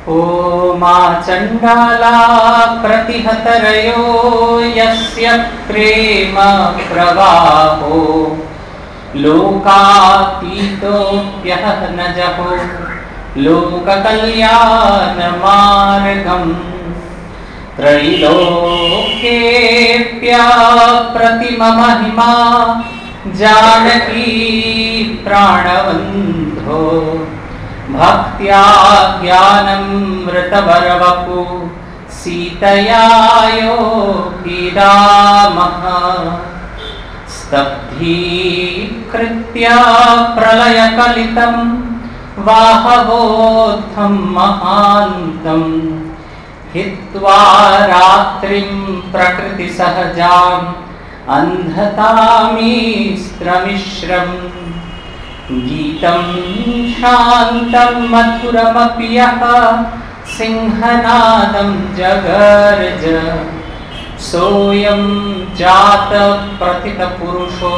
ओ मा चण्डाला प्रतिहतरयो यस्य प्रेम प्रवाहो लोकातीतोऽप्यहनजहो लोककल्याणमार्गम् त्रैलोक्येऽप्यप्रतिममहिमा जानकी प्राणबन्धो भक्त्या ज्ञानमृतवरवपु सीतया योगिरामः स्तब्धीकृत्य प्रलयकलितं वाहवोत्थं महान्तं हित्वा रात्रिं प्रकृतिसहजाम् अन्धतामिस्त्रमिश्रम् गीतं शान्तं मधुरमपि यः सिंहनादं जगर्ज सोऽयं जातप्रथितपुरुषो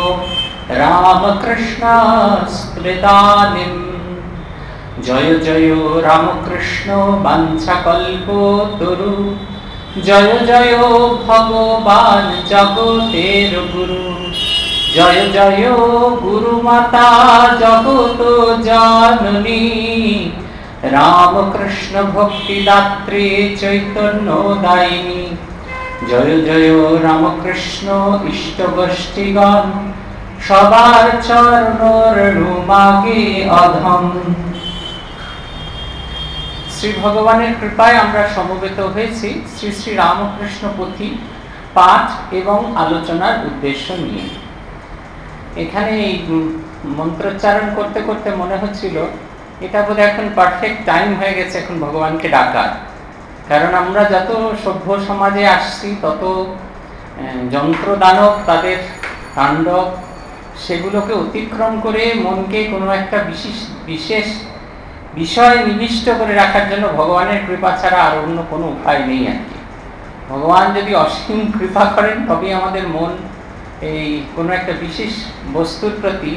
रामकृष्णस्मृतानिम् जय जय रामकृष्ण वाञ्छाकल्पतरु जय जय भगवान जगतेर गुरु जय जय गुरुमाता जगत जननी रामकृष्ण भक्तिदात्री चैतन्यदायिनी जय जय रामकृष्ण इष्टगोष्ठीगण सबार चरणर रुमागे अधम। श्री भगवानेर कृपाय आमरा समवेत हয়েছি श्री श्री रामकृष्ण पुथी पाठ एवं आलोचनार उद्देश्य निये। এখানে এই মন্ত্রোচ্চারণ করতে করতে মনে হচ্ছিল এটা বোধহয় এখন পারফেক্ট টাইম হয়ে গেছে এখন ভগবানকে ডাকার। কারণ আমরা যত সভ্য সমাজে আসছি তত যন্ত্রদানব তাদের তাণ্ডব সেগুলোকে অতিক্রম করে মনকে কোনো একটা বিশেষ বিষয় নিবিষ্ট করে রাখার জন্য ভগবানের কৃপা ছাড়া আর অন্য কোনো উপায় নেই আর কি। ভগবান যদি অসীম কৃপা করেন তবেই আমাদের মন এই কোনো একটা বিশেষ বস্তুর প্রতি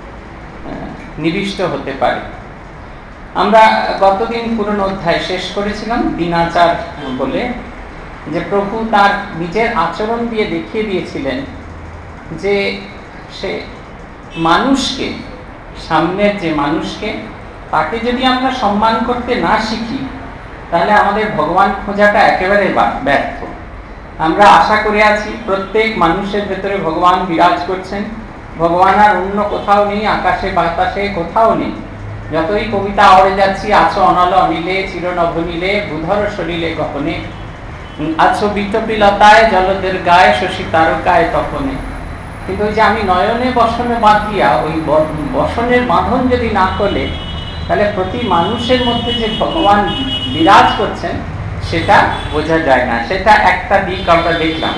নিবিষ্ট হতে পারে। আমরা গতদিন পুরনো অধ্যায় শেষ করেছিলাম দিনাচার বলে, যে প্রভু তার নিজের আচরণ দিয়ে দেখিয়ে দিয়েছিলেন যে সে মানুষকে, সামনের যে মানুষকে, তাকে যদি আমরা সম্মান করতে না শিখি তাহলে আমাদের ভগবান খোঁজাটা একেবারে ব্যর্থ। আমরা আশা করে আছি প্রত্যেক মানুষের ভেতরে ভগবান বিরাজ করছেন, ভগবান আর অন্য কোথাও নেই, আকাশে বাতাসে কোথাও নেই। যতই কবিতা আওড়ে যাচ্ছি, আছো অনল অনিলে চিরনভনীলে ভূধর সলিলে গহনে, আছো বিটপিলতায় জলদের গায়ে শশী তারকায় তখনে। কিন্তু ওই যে আমি নয়নে বসনে বাঁধিয়া, ওই বসনের বাঁধন যদি না করলে তাহলে প্রতি মানুষের মধ্যে যে ভগবান বিরাজ করছেন সেটা বোঝা যায় না। সেটা একটা দিক আমরা দেখলাম।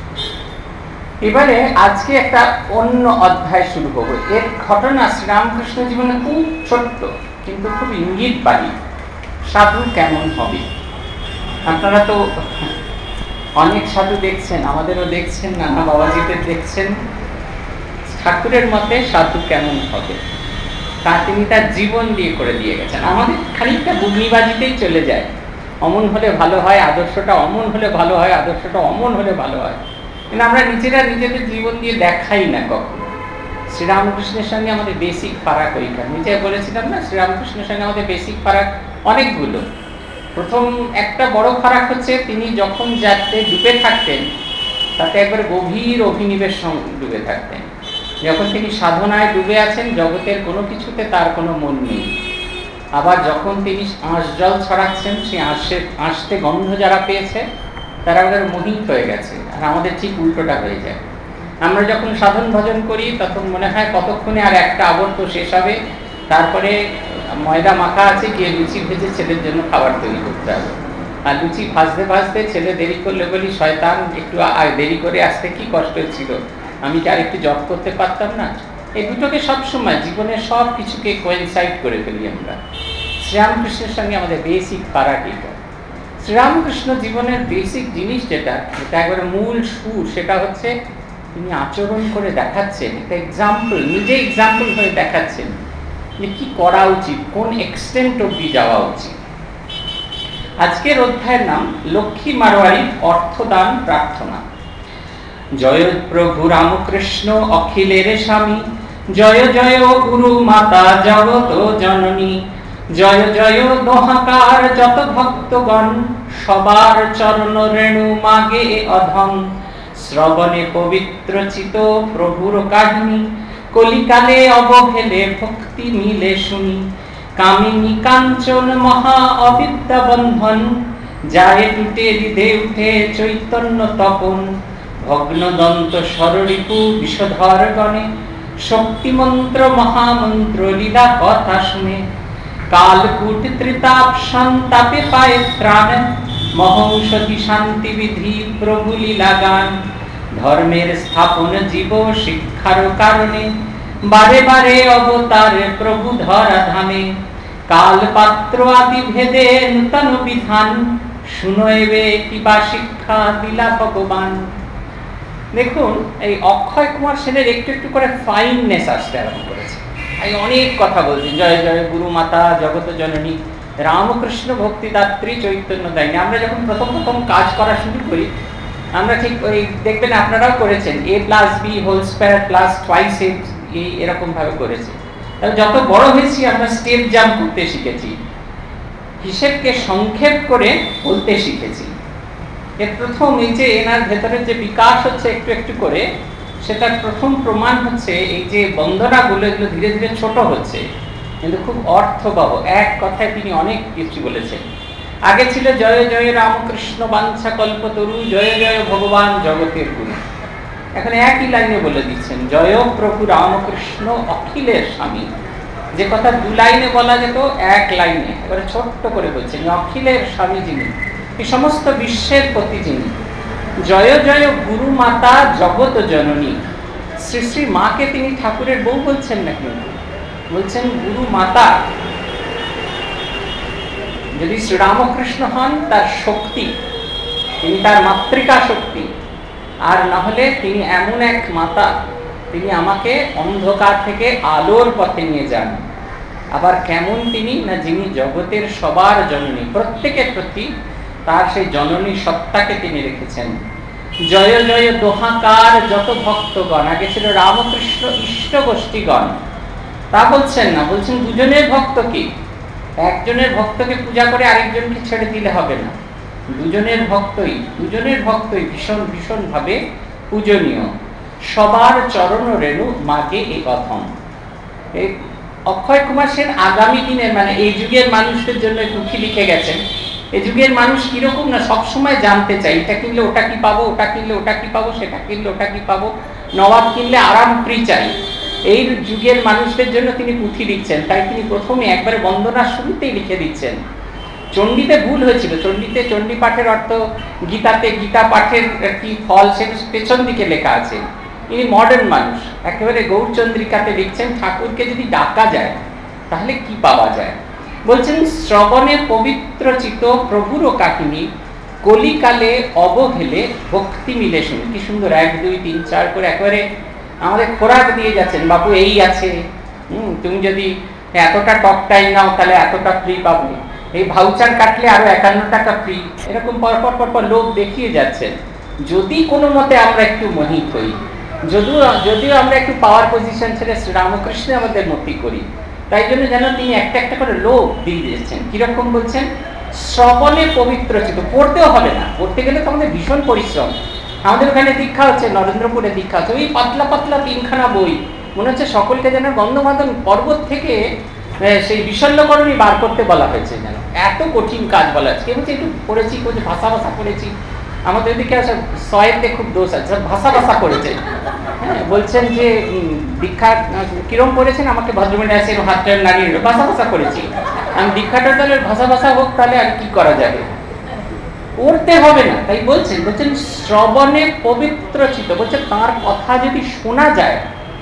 এবারে আজকে একটা অন্য অধ্যায় শুরু করবো। এর ঘটনা শ্রীরামকৃষ্ণ জীবনে খুব ছোট্ট কিন্তু খুব ইঙ্গিতবাহী। সাধু কেমন হবে? আপনারা তো অনেক সাধু দেখছেন, আমাদেরও দেখছেন, নানা বাবাজিদের দেখছেন। ঠাকুরের মতে সাধু কেমন হবে তা তিনি তার জীবন দিয়ে করে দিয়ে গেছেন। আমাদের খানিকটা বুদ্ধিবাজিতেই চলে যায়, অমন হলে ভালো হয়, আদর্শটা অমন হলে ভালো হয়, আদর্শটা অমন হলে ভালো হয়। কিন্তু আমরা নিজেরা নিজেদের জীবন দিয়ে দেখাই না কখনো। শ্রীরামকৃষ্ণের সঙ্গে আমাদের বেসিক ফারাক ওইখানে, নিজে বলেছিলাম না, শ্রীরামকৃষ্ণের সঙ্গে আমাদের বেসিক ফারাক অনেকগুলো। প্রথম একটা বড় ফারাক হচ্ছে তিনি যখন যাতে ডুবে থাকতেন তাতে একবার গভীর অভিনিবেশ ডুবে থাকতেন। যখন তিনি সাধনায় ডুবে আছেন, জগতের কোনো কিছুতে তার কোনো মন নেই। আবার যখন তিনি আঁশ জল ছড়াচ্ছেন, সেই আঁশতে গন্ধ যারা পেয়েছে তারা আমাদের মোহিত হয়ে গেছে। আর আমাদের ঠিক উল্টোটা হয়ে যায়। আমরা যখন সাধন ভজন করি তখন মনে হয় কতক্ষণে আর একটা আবর্ত শেষ হবে, তারপরে ময়দা মাখা আছে, গিয়ে লুচি ভেজে ছেলের জন্য খাবার তৈরি করতে হবে। আর লুচি ভাজতে ভাজতে ছেলে দেরি করলে বলি, শয়তান একটু দেরি করে আসতে কি কষ্ট হচ্ছিল, আমি কি আর একটু জব করতে পারতাম না। এই দুটোকে সবসময় জীবনের সব কিছুকে কোয়েনসাইড করে ফেলি আমরা। শ্রীরামকৃষ্ণের সঙ্গে আমাদের বেসিক ফারাক এটা। শ্রীরামকৃষ্ণ জীবনের বেসিক জিনিস যেটা একবারে মূল সুর, সেটা হচ্ছে তিনি আচরণ করে দেখাচ্ছেন, একটা এক্সাম্পল, নিজে এক্সাম্পল হয়ে দেখাচ্ছেন যে কি করা উচিত, কোন এক্সটেন্ট অবধি যাওয়া উচিত। আজকের অধ্যায়ের নাম লক্ষ্মী মারোয়ারির অর্থদান প্রার্থনা। জয় প্রভু রামকৃষ্ণ অখিলের স্বামী, জয় জয় গুরু মাতা জগত জননী, জয় জয় দোহাকার যত ভক্তগণ, সবার চরণ রেণু মাগে অধম। শ্রবণে পবিত্র চিত প্রভুর কাহিনী, কলিকালে অবহেলে ভক্তি মিলে শুনি। কামিনী কাঞ্চন মহা অবিদ্যা বন্ধন, যায় টুটে হৃদে উঠে চৈতন্য তপন। ভগ্নদন্ত স্বররিপু বিষধর গণে, শক্তিমন্ত্র মহামন্ত্র লীলা কথা শুনে। কালকূট ত্রিতাপ সন্তাপে পায়ে ত্রাণ, মহৌষধি শান্তি বিধি প্রভু লীলা গান। ধর্মের স্থাপন জীব শিক্ষার কারণে, বারে বারে অবতার প্রভু ধরা ধামে। কাল পাত্র আদি ভেদে নূতন বিধান, শুনবে কিবা শিক্ষা দিলা ভগবান। দেখুন, এই অক্ষয় কুমার সেনের একটু একটু করে ফাইননেস আসতে আরম্ভ করেছে। এই অনেক কথা বলছেন, জয় জয় গুরু মাতা জগত জননী, রামকৃষ্ণ ভক্তিদাত্রী চৈতন্য দায়িনী। আমরা যখন প্রথম প্রথম কাজ করা শুরু করি, আমরা ঠিক ওই দেখবেন আপনারাও করেছেন, a+b² এরকম ভাবে করেছি। যত বড় হয়েছি আমরা স্টেপ জাম্প করতে শিখেছি, হিসেবকে সংক্ষেপ করে বলতে শিখেছি। এর প্রথম এই যে এনার ভেতরে যে বিকাশ হচ্ছে একটু একটু করে, সেটার প্রথম প্রমাণ হচ্ছে এই যে বন্দনাগুলো, এগুলো ধীরে ধীরে ছোট হচ্ছে কিন্তু খুব অর্থবহ। এক কথায় তিনি অনেক কিছু বলেছেন। আগে ছিল জয় জয় রামকৃষ্ণ বাঞ্ছা কল্পতরু, জয় জয় ভগবান জগতের গুরু। এখন একই লাইনে বলে দিচ্ছেন, জয় প্রভু রামকৃষ্ণ অখিলের স্বামী। যে কথা দু লাইনে বলা যেত, এক লাইনে এবারে ছোট্ট করে বলছেন, অখিলের স্বামী যিনি, এই সমস্ত বিশ্বের প্রতি যিনি। জয় জয় গুরু মাতা জগত জননী। শ্রী শ্রী মাকে তিনি ঠাকুরের বউ বলছেন না, কিন্তু বলছেন গুরু মাতা। যদি শ্রীরামকৃষ্ণ হন তার শক্তি, তিনি তার মাতৃকা শক্তি, আর না হলে তিনি এমন এক মাতা, তিনি আমাকে অন্ধকার থেকে আলোর পথে নিয়ে যান। আবার কেমন তিনি না, যিনি জগতের সবার জননী, প্রত্যেকের প্রতি তার সেই জননী সত্তাকে তিনি রেখেছেন। জয় জয় দোহাকার যত ভক্তগণ। আগে ছিল রামকৃষ্ণ ইষ্ট গোষ্ঠীগণ, তা বলছেন না, বলছেন দুজনের ভক্ত কি। একজনের ভক্তকে পূজা করে আরেকজনকে ছেড়ে দিলে হবে না, দুজনের ভক্তই ভীষণ ভীষণ ভাবে পূজনীয়। সবার চরণ রেণু মাগে এই অধম। এই অক্ষয় কুমার সেন আগামী দিনের, মানে এই যুগের মানুষদের জন্য দুঃখী লিখে গেছেন। এই যুগের মানুষ কিরকম না, সবসময় জানতে চাই, এটা কিনলে ওটা কি পাবো, ওটা কিনলে ওটা কি পাবো, সেটা কিনলে ওটা কি পাবো, নবাব কিনলে আরাম ফ্রি চাই। এই যুগের মানুষদের জন্য তিনি পুঁথি লিখছেন। তাই তিনি প্রথমে একবারে বন্দনার শুরুতেই লিখে দিচ্ছেন। চণ্ডীতে ভুল হয়েছিল, চণ্ডীতে চণ্ডী পাঠের অর্থ, গীতাতে গীতা পাঠের কি ফল, সেটা পেছন দিকে লেখা আছে। ইনি মডার্ন মানুষ, একেবারে গৌরচন্দ্রিকাতে লিখছেন ঠাকুরকে যদি ডাকা যায় তাহলে কি পাওয়া যায়। বলছেন, শ্রবণে পবিত্র চিত প্রভুর কাহিনী, কলিকালে অবহেলে ভক্তি মিলে শুনি। কি সুন্দর 1 2 3 4 করে একেবারে আমাদের খোরাক দিয়ে যাচ্ছেন। বাবু এই আছে, তুমি যদি এতটা টক টাইম নাও তাহলে এতটা ফ্রি পাবে, এই ভাউচার কাটলে আরো 51 টাকা ফ্রি, এরকম পরপর পরপর লোক দেখিয়ে যাচ্ছেন। যদি কোনো মতে আমরা একটু মোহিত হই, যদিও আমরা একটু পাওয়ার পজিশন ছেড়ে শ্রীরামকৃষ্ণ আমাদের মতি করি, তাই জন্য যেন তিনি একটা একটা করে লোক দিয়ে দিয়েছেন। কিরকম বলছেন, শ্রবণে পবিত্র চিত। পড়তেও হবে না, পড়তে গেলে তো আমাদের ভীষণ পরিশ্রম। আমাদের ওখানে দীক্ষা হচ্ছে, নরেন্দ্রপুরে দীক্ষা হচ্ছে, ওই পাতলা পাতলা 3খানা বই, মনে হচ্ছে সকলকে যেন গন্ধমাদন পর্বত থেকে সেই বিশল্যকরণই বার করতে বলা হয়েছে, যেন এত কঠিন কাজ বলা হচ্ছে। কেউ একটু পড়েছি, কেউ ভাষা পড়েছি। আমাদের দিকে আসা সয়েতে খুব দোষ আছে, ভাষা করেছে। হ্যাঁ, বলছেন যে দীক্ষা কিরম করেছেন, আমাকে ভদ্রমণি আছে হাতটা নাড়িয়ে ভাষা করেছি। আমি দীক্ষাটা তাহলে ভাষা হোক, তাহলে আর কি করা যাবে, পড়তে হবে না। তাই বলছেন শ্রবণে পবিত্র চিত্ত। বলছে তার কথা যদি শোনা যায়,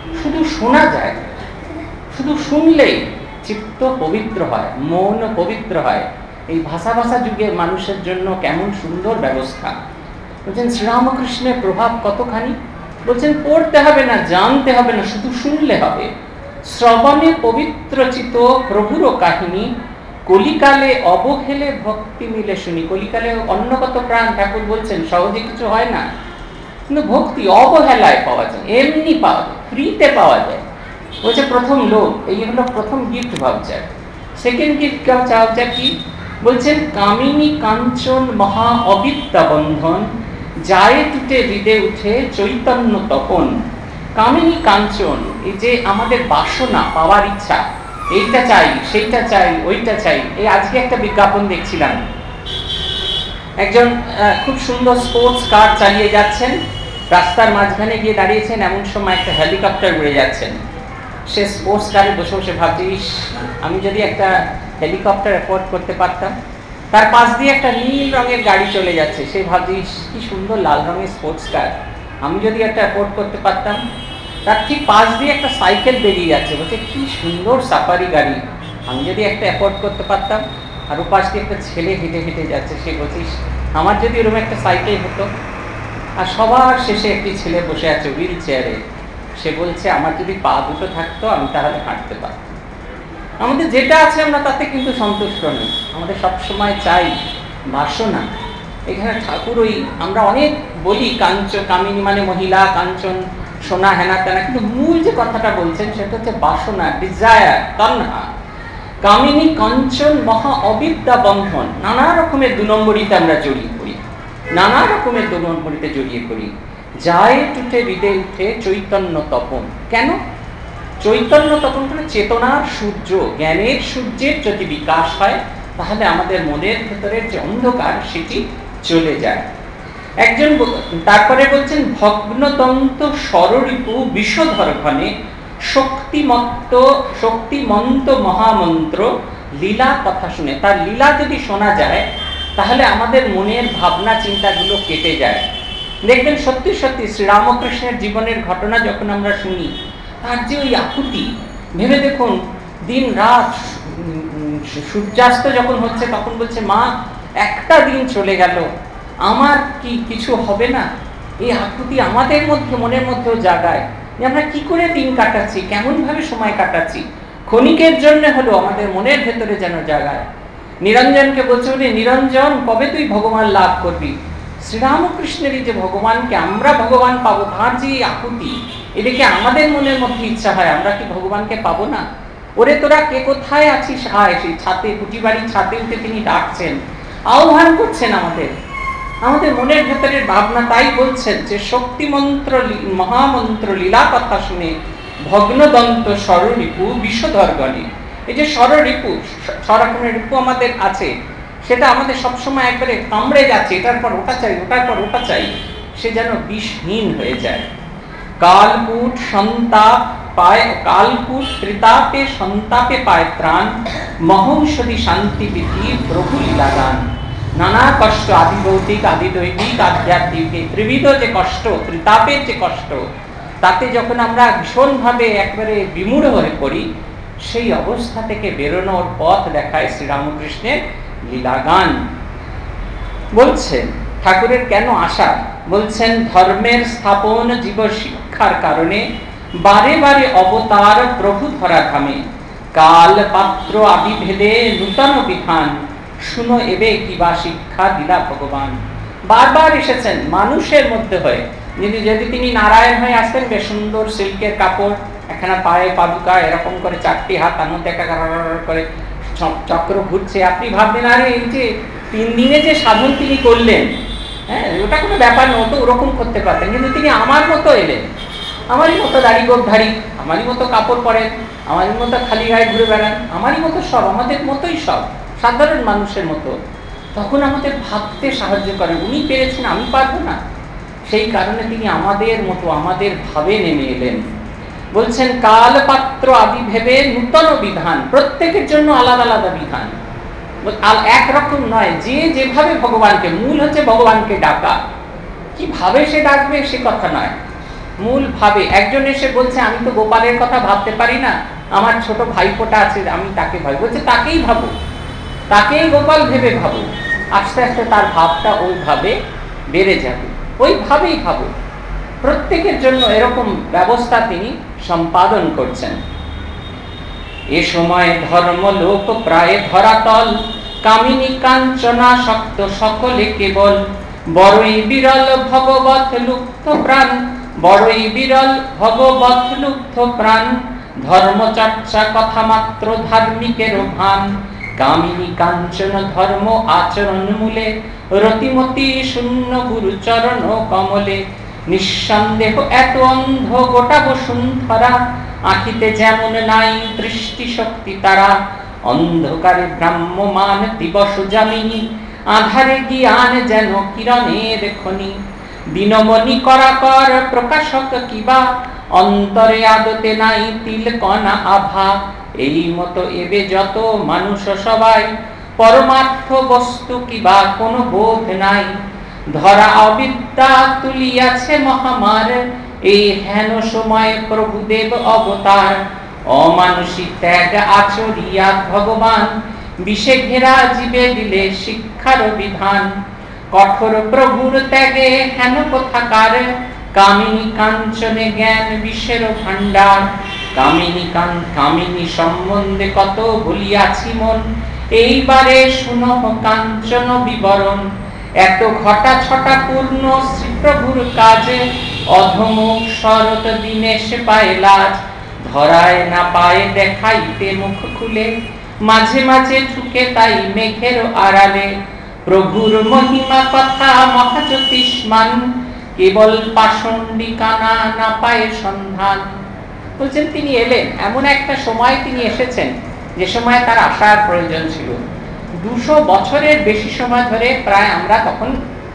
শুধু শুনলেই চিত্ত পবিত্র হয়, মন পবিত্র হয়। এই ভাষা যুগের মানুষের জন্য কেমন সুন্দর ব্যবস্থা। বলছেন শ্রীরামকৃষ্ণের প্রভাব কতখানি। বলছেন পড়তে হবে না, জানতে হবে না, শুধু শুনলে হবে। শ্রবণে পবিত্র চিত প্রভুর কাহিনী, কলিকালে অবহেলে ভক্তি মিলে শুনি। কলিকালে অন্য কত প্রাণ, ঠাকুর বলছেন সহজে কিছু হয় না, কিন্তু ভক্তি অবহেলায় পাওয়া যায়, এমনি পাওয়া যায়, ফ্রিতে পাওয়া যায়। বলছে প্রথম লোক, এই হলো প্রথম gift voucher. Second gift voucher কি বলছেন? কামিনী কাঞ্চন মহা অবিদ্যা বন্ধন, যায় টুটে হৃদে উঠে চৈতন্য তপন। কামিনী কাঞ্চন, এই যে আমাদের বাসনা, পাওয়ার ইচ্ছা, এইটা চাই, সেইটা চাই, ওইটা চাই। এই আজকে একটা বিজ্ঞাপন দেখছিলাম, একজন খুব সুন্দর স্পোর্টস কার চালিয়ে যাচ্ছেন, রাস্তার মাঝখানে গিয়ে দাঁড়িয়েছেন, এমন সময় একটা হেলিকপ্টার উড়ে যাচ্ছেন। সে স্পোর্টস কারে বসে বসে ভাবছে, আমি যদি একটা হেলিকপ্টার অ্যাফোর্ড করতে পারতাম। তার পাশ দিয়ে একটা নীল রঙের গাড়ি চলে যাচ্ছে, সে ভাবছে কি সুন্দর লাল রঙের স্পোর্টস কার, আমি যদি একটা অ্যাফোর্ড করতে পারতাম। তার ঠিক পাশ দিয়ে একটা সাইকেল বেরিয়ে যাচ্ছে, বলছে কি সুন্দর সাফারি গাড়ি, আমি যদি একটা অ্যাফোর্ড করতে পারতাম। আর ও পাশ দিয়ে একটা ছেলে হেঁটে হেঁটে যাচ্ছে, সে বলছিস আমার যদি ওরকম একটা সাইকেল হতো। আর সবার শেষে একটি ছেলে বসে আছে হুইল চেয়ারে, সে বলছে আমার যদি পা দুটো থাকতো আমি তাহলে হাঁটতে পারতাম। আমাদের যেটা আছে আমরা তাতে কিন্তু সন্তুষ্ট নই, আমাদের সবসময় চাই বাসনা। এখানে ঠাকুর ওই আমরা অনেক বলি কাঞ্চন, কামিনী মানে মহিলা, কাঞ্চন সোনা, হেনা তেনা, কিন্তু মূল যে কথাটা বলছেন সেটা হচ্ছে বাসনা, ডিজায়ার, তন্হা। কামিনী কাঞ্চন মহা অবিদ্যা বন্ধন, নানা রকমের 2 নম্বরিতে আমরা জড়িয়ে পড়ি, নানা রকমের 2 নম্বরিতে জড়িয়ে পড়ি। যায় টুটে হৃদে উঠে চৈতন্য তপন। কেন চৈতন্য তপন? করে চেতনার সূর্য, জ্ঞানের সূর্যের যদি বিকাশ হয়, তাহলে আমাদের মনের ভেতরের যে অন্ধকার সেটি চলে যায়। একজন তারপরে বলছেন ভগ্নদন্ত স্বররিপু বিষধর ঘনে, শক্তিমন্ত মহামন্ত্র লীলা কথা শুনে। তার লীলা যদি শোনা যায় তাহলে আমাদের মনের ভাবনা চিন্তাগুলো কেটে যায়। দেখবেন সত্যি সত্যি শ্রীরামকৃষ্ণের জীবনের ঘটনা যখন আমরা শুনি, তার যে ওই আকুতি, ভেবে দেখুন, দিন রাত সূর্যাস্ত যখন হচ্ছে তখন বলছে মা একটা দিন চলে গেল, আমার কি কিছু হবে না? এই আকুতি আমাদের মধ্যে, মনের মধ্যেও জাগায় যে আমরা কি করে দিন কাটাচ্ছি, কেমন ভাবে সময় কাটাচ্ছি। ক্ষণিকের জন্য হলো আমাদের মনের ভেতরে যেন জাগায়। নিরঞ্জনকে বলছে বলে, নিরঞ্জন কবে তুই ভগবান লাভ করবি? শ্রীরামকৃষ্ণেরই যে ভগবানকে আমরা ভগবান পাবো, তার যে আকুতি, এদিকে আমাদের মনের মধ্যে ইচ্ছা হয় আমরা কি ভগবানকে পাবো না? ওরে তোরা কে কোথায় আছিস, আয়। সেই ছাতে, কুটি বাড়ির ছাতে উঠে তিনি ডাকছেন, আহ্বান করছেন আমাদের মনের ভেতরের ভাবনা। তাই বলছেন যে শক্তিমন্ত্র মহামন্ত্র লীলা কথা শুনে ভগ্নদন্ত স্বররিপু বিষধর গণে। এই যে স্বররিপু, স্বরকমের রিপু আমাদের আছে, সেটা আমাদের সবসময় একবারে কামড়ে যাচ্ছে, এটার পর ওটা চাই, ওটার পর ওটা চাই, সে যেন বিষহীন হয়ে যায়। কালকূট সন্তাপ পায়, কালকূট ত্রিতাপে সন্তাপে পায় ত্রাণ, মহৌষধি শান্তি বিধি প্রভু লীলাগান। নানা কষ্ট, আদি ভৌতিক, আদি দৈবিক, আধ্যাত্মিক, ত্রিবিধ যে কষ্ট, ত্রিতাপের যে কষ্ট, তাতে যখন আমরা ভীষণভাবে একবারে বিমূঢ় হয়ে পড়ি, সেই অবস্থা থেকে বেরোনোর পথ দেখায় শ্রীরামকৃষ্ণের লীলাগান। বলছেন ঠাকুরের কেন আশা? বলছেন ধর্মের স্থাপন জীব শিক্ষার কারণে বারে বারে অবতার প্রভু ধরা ধামে, কাল পাত্র আবিভেদে নূতন বিধান, শুনো এবে কিবা শিক্ষা দিলা ভগবান। বারবার এসেছেন মানুষের মধ্যে হয়ে, যদি তিনি নারায়ণ হয়ে আসতেন, বেশ সুন্দর সিল্কের কাপড়, এখানে পায়ে পাদুকা, এরকম করে 4টি হাত, তার মধ্যে একটা করে চক্র ঘুরছে, আপনি ভাববেন আরে এই যে 3 দিনে যে সাধন তিনি করলেন, হ্যাঁ ওটা কোনো ব্যাপার নয়, তো ওরকম করতে পারতেন। কিন্তু তিনি আমার মতো এলেন, আমারই মতো দাড়ি গোঁফধারী, আমারই মতো কাপড় পরেন, আমারই মতো খালি গায়ে ঘুরে বেড়ান, আমারই মতো সব, আমাদের মতোই সব, সাধারণ মানুষের মতো। তখন আমাদের ভাবতে সাহায্য করেন, উনি পেরেছেন, আমি পারবো না। সেই কারণে তিনি আমাদের মতো, আমাদের ভাবে নেমে এলেন। বলছেন কাল পাত্র আদি ভেবে নূতন বিধান, প্রত্যেকের জন্য আলাদা আলাদা বিধান, একরকম নয়। যে যেভাবে ভগবানকে, মূল হচ্ছে ভগবানকে ডাকা, কিভাবে সে ডাকবে সে কথা নয়, মূল ভাবে। একজন এসে বলছে আমি তো গোপালের কথা ভাবতে পারি না, আমার ছোট ভাইপোটা আছে, আমি তাকে ভাবি। বলছে তাকেই ভাবো, তাকেই গোপাল ভেবে ভাবো, আস্তে আস্তে তার ভাবটা ওইভাবে বেড়ে যাবে, ওইভাবেই ভাবো। প্রত্যেকের জন্য এরকম ব্যবস্থা তিনি সম্পাদন করছেন। এ সময় ধর্মলোক প্রায় ধরাতল, কামিনী কাঞ্চনা শক্ত সকলে কেবল। বড়ই বিরল ভগবত লুপ্ত প্রাণ, বড়ই বিরল ভগবত লুপ্ত প্রাণ। ধর্মচর্চা কথা মাত্র ধার্মিকের ভান, কামিনী কাঞ্চন ধর্ম আচরণ মূলে। রতিমতি শূন্য গুরু চরণ কমলে। নিঃসন্দেহ এত অন্ধ গোটা বসুন্ধরা, আঁখিতে যেমন নাই দৃষ্টি শক্তি তারা। অন্ধকারে ব্রাহ্মমান দিবস যামিনী, আধারে জ্ঞান যেন কিরণের খনি। দিনমণি করাকর প্রকাশক কিবা, অন্তরে আদতে নাই তিল কণা আভা। এই মতো এবে যত মানুষ সবাই, পরমার্থ বস্তু কিবা কোনো বোধ নাই। ধরা অবিদ্যা তুলিয়াছে মহামার, এই হেন সময় প্রভুদেব অবতার। অমানুষী ত্যাগ আচরিয়া ভগবান, বিষে ঘেরা জীবে দিলে শিক্ষার বিধান। কঠোর প্রভুর ত্যাগে হেন কোথাকার, কামিনী কাঞ্চনে জ্ঞান বিষের ভাণ্ডার। কামিনী সম্বন্ধে কত বলিয়াছি মন, এইবারে শুনহ কাঞ্চন বিবরণ। এত ঘটা ছটা পূর্ণ শ্রীপ্রভুর কাজে, অধমুখ শরৎ দিনেশ পায় লাজ। ধরায় না পায় দেখাইতে মুখ খুলে, মাঝে মাঝে ঠুকে তাই মেঘের আড়ালে। প্রভুর মহিমা কথা মহাজ্যোতিষ্মান, কেবল পাষণ্ডী কানা না পায় সন্ধান। বলছেন তিনি এলেন এমন একটা সময়, তিনি এসেছেন যে সময় তার আসার প্রয়োজন ছিল। 200 বছরের বেশি সময় ধরে, প্রায় আমরা তখন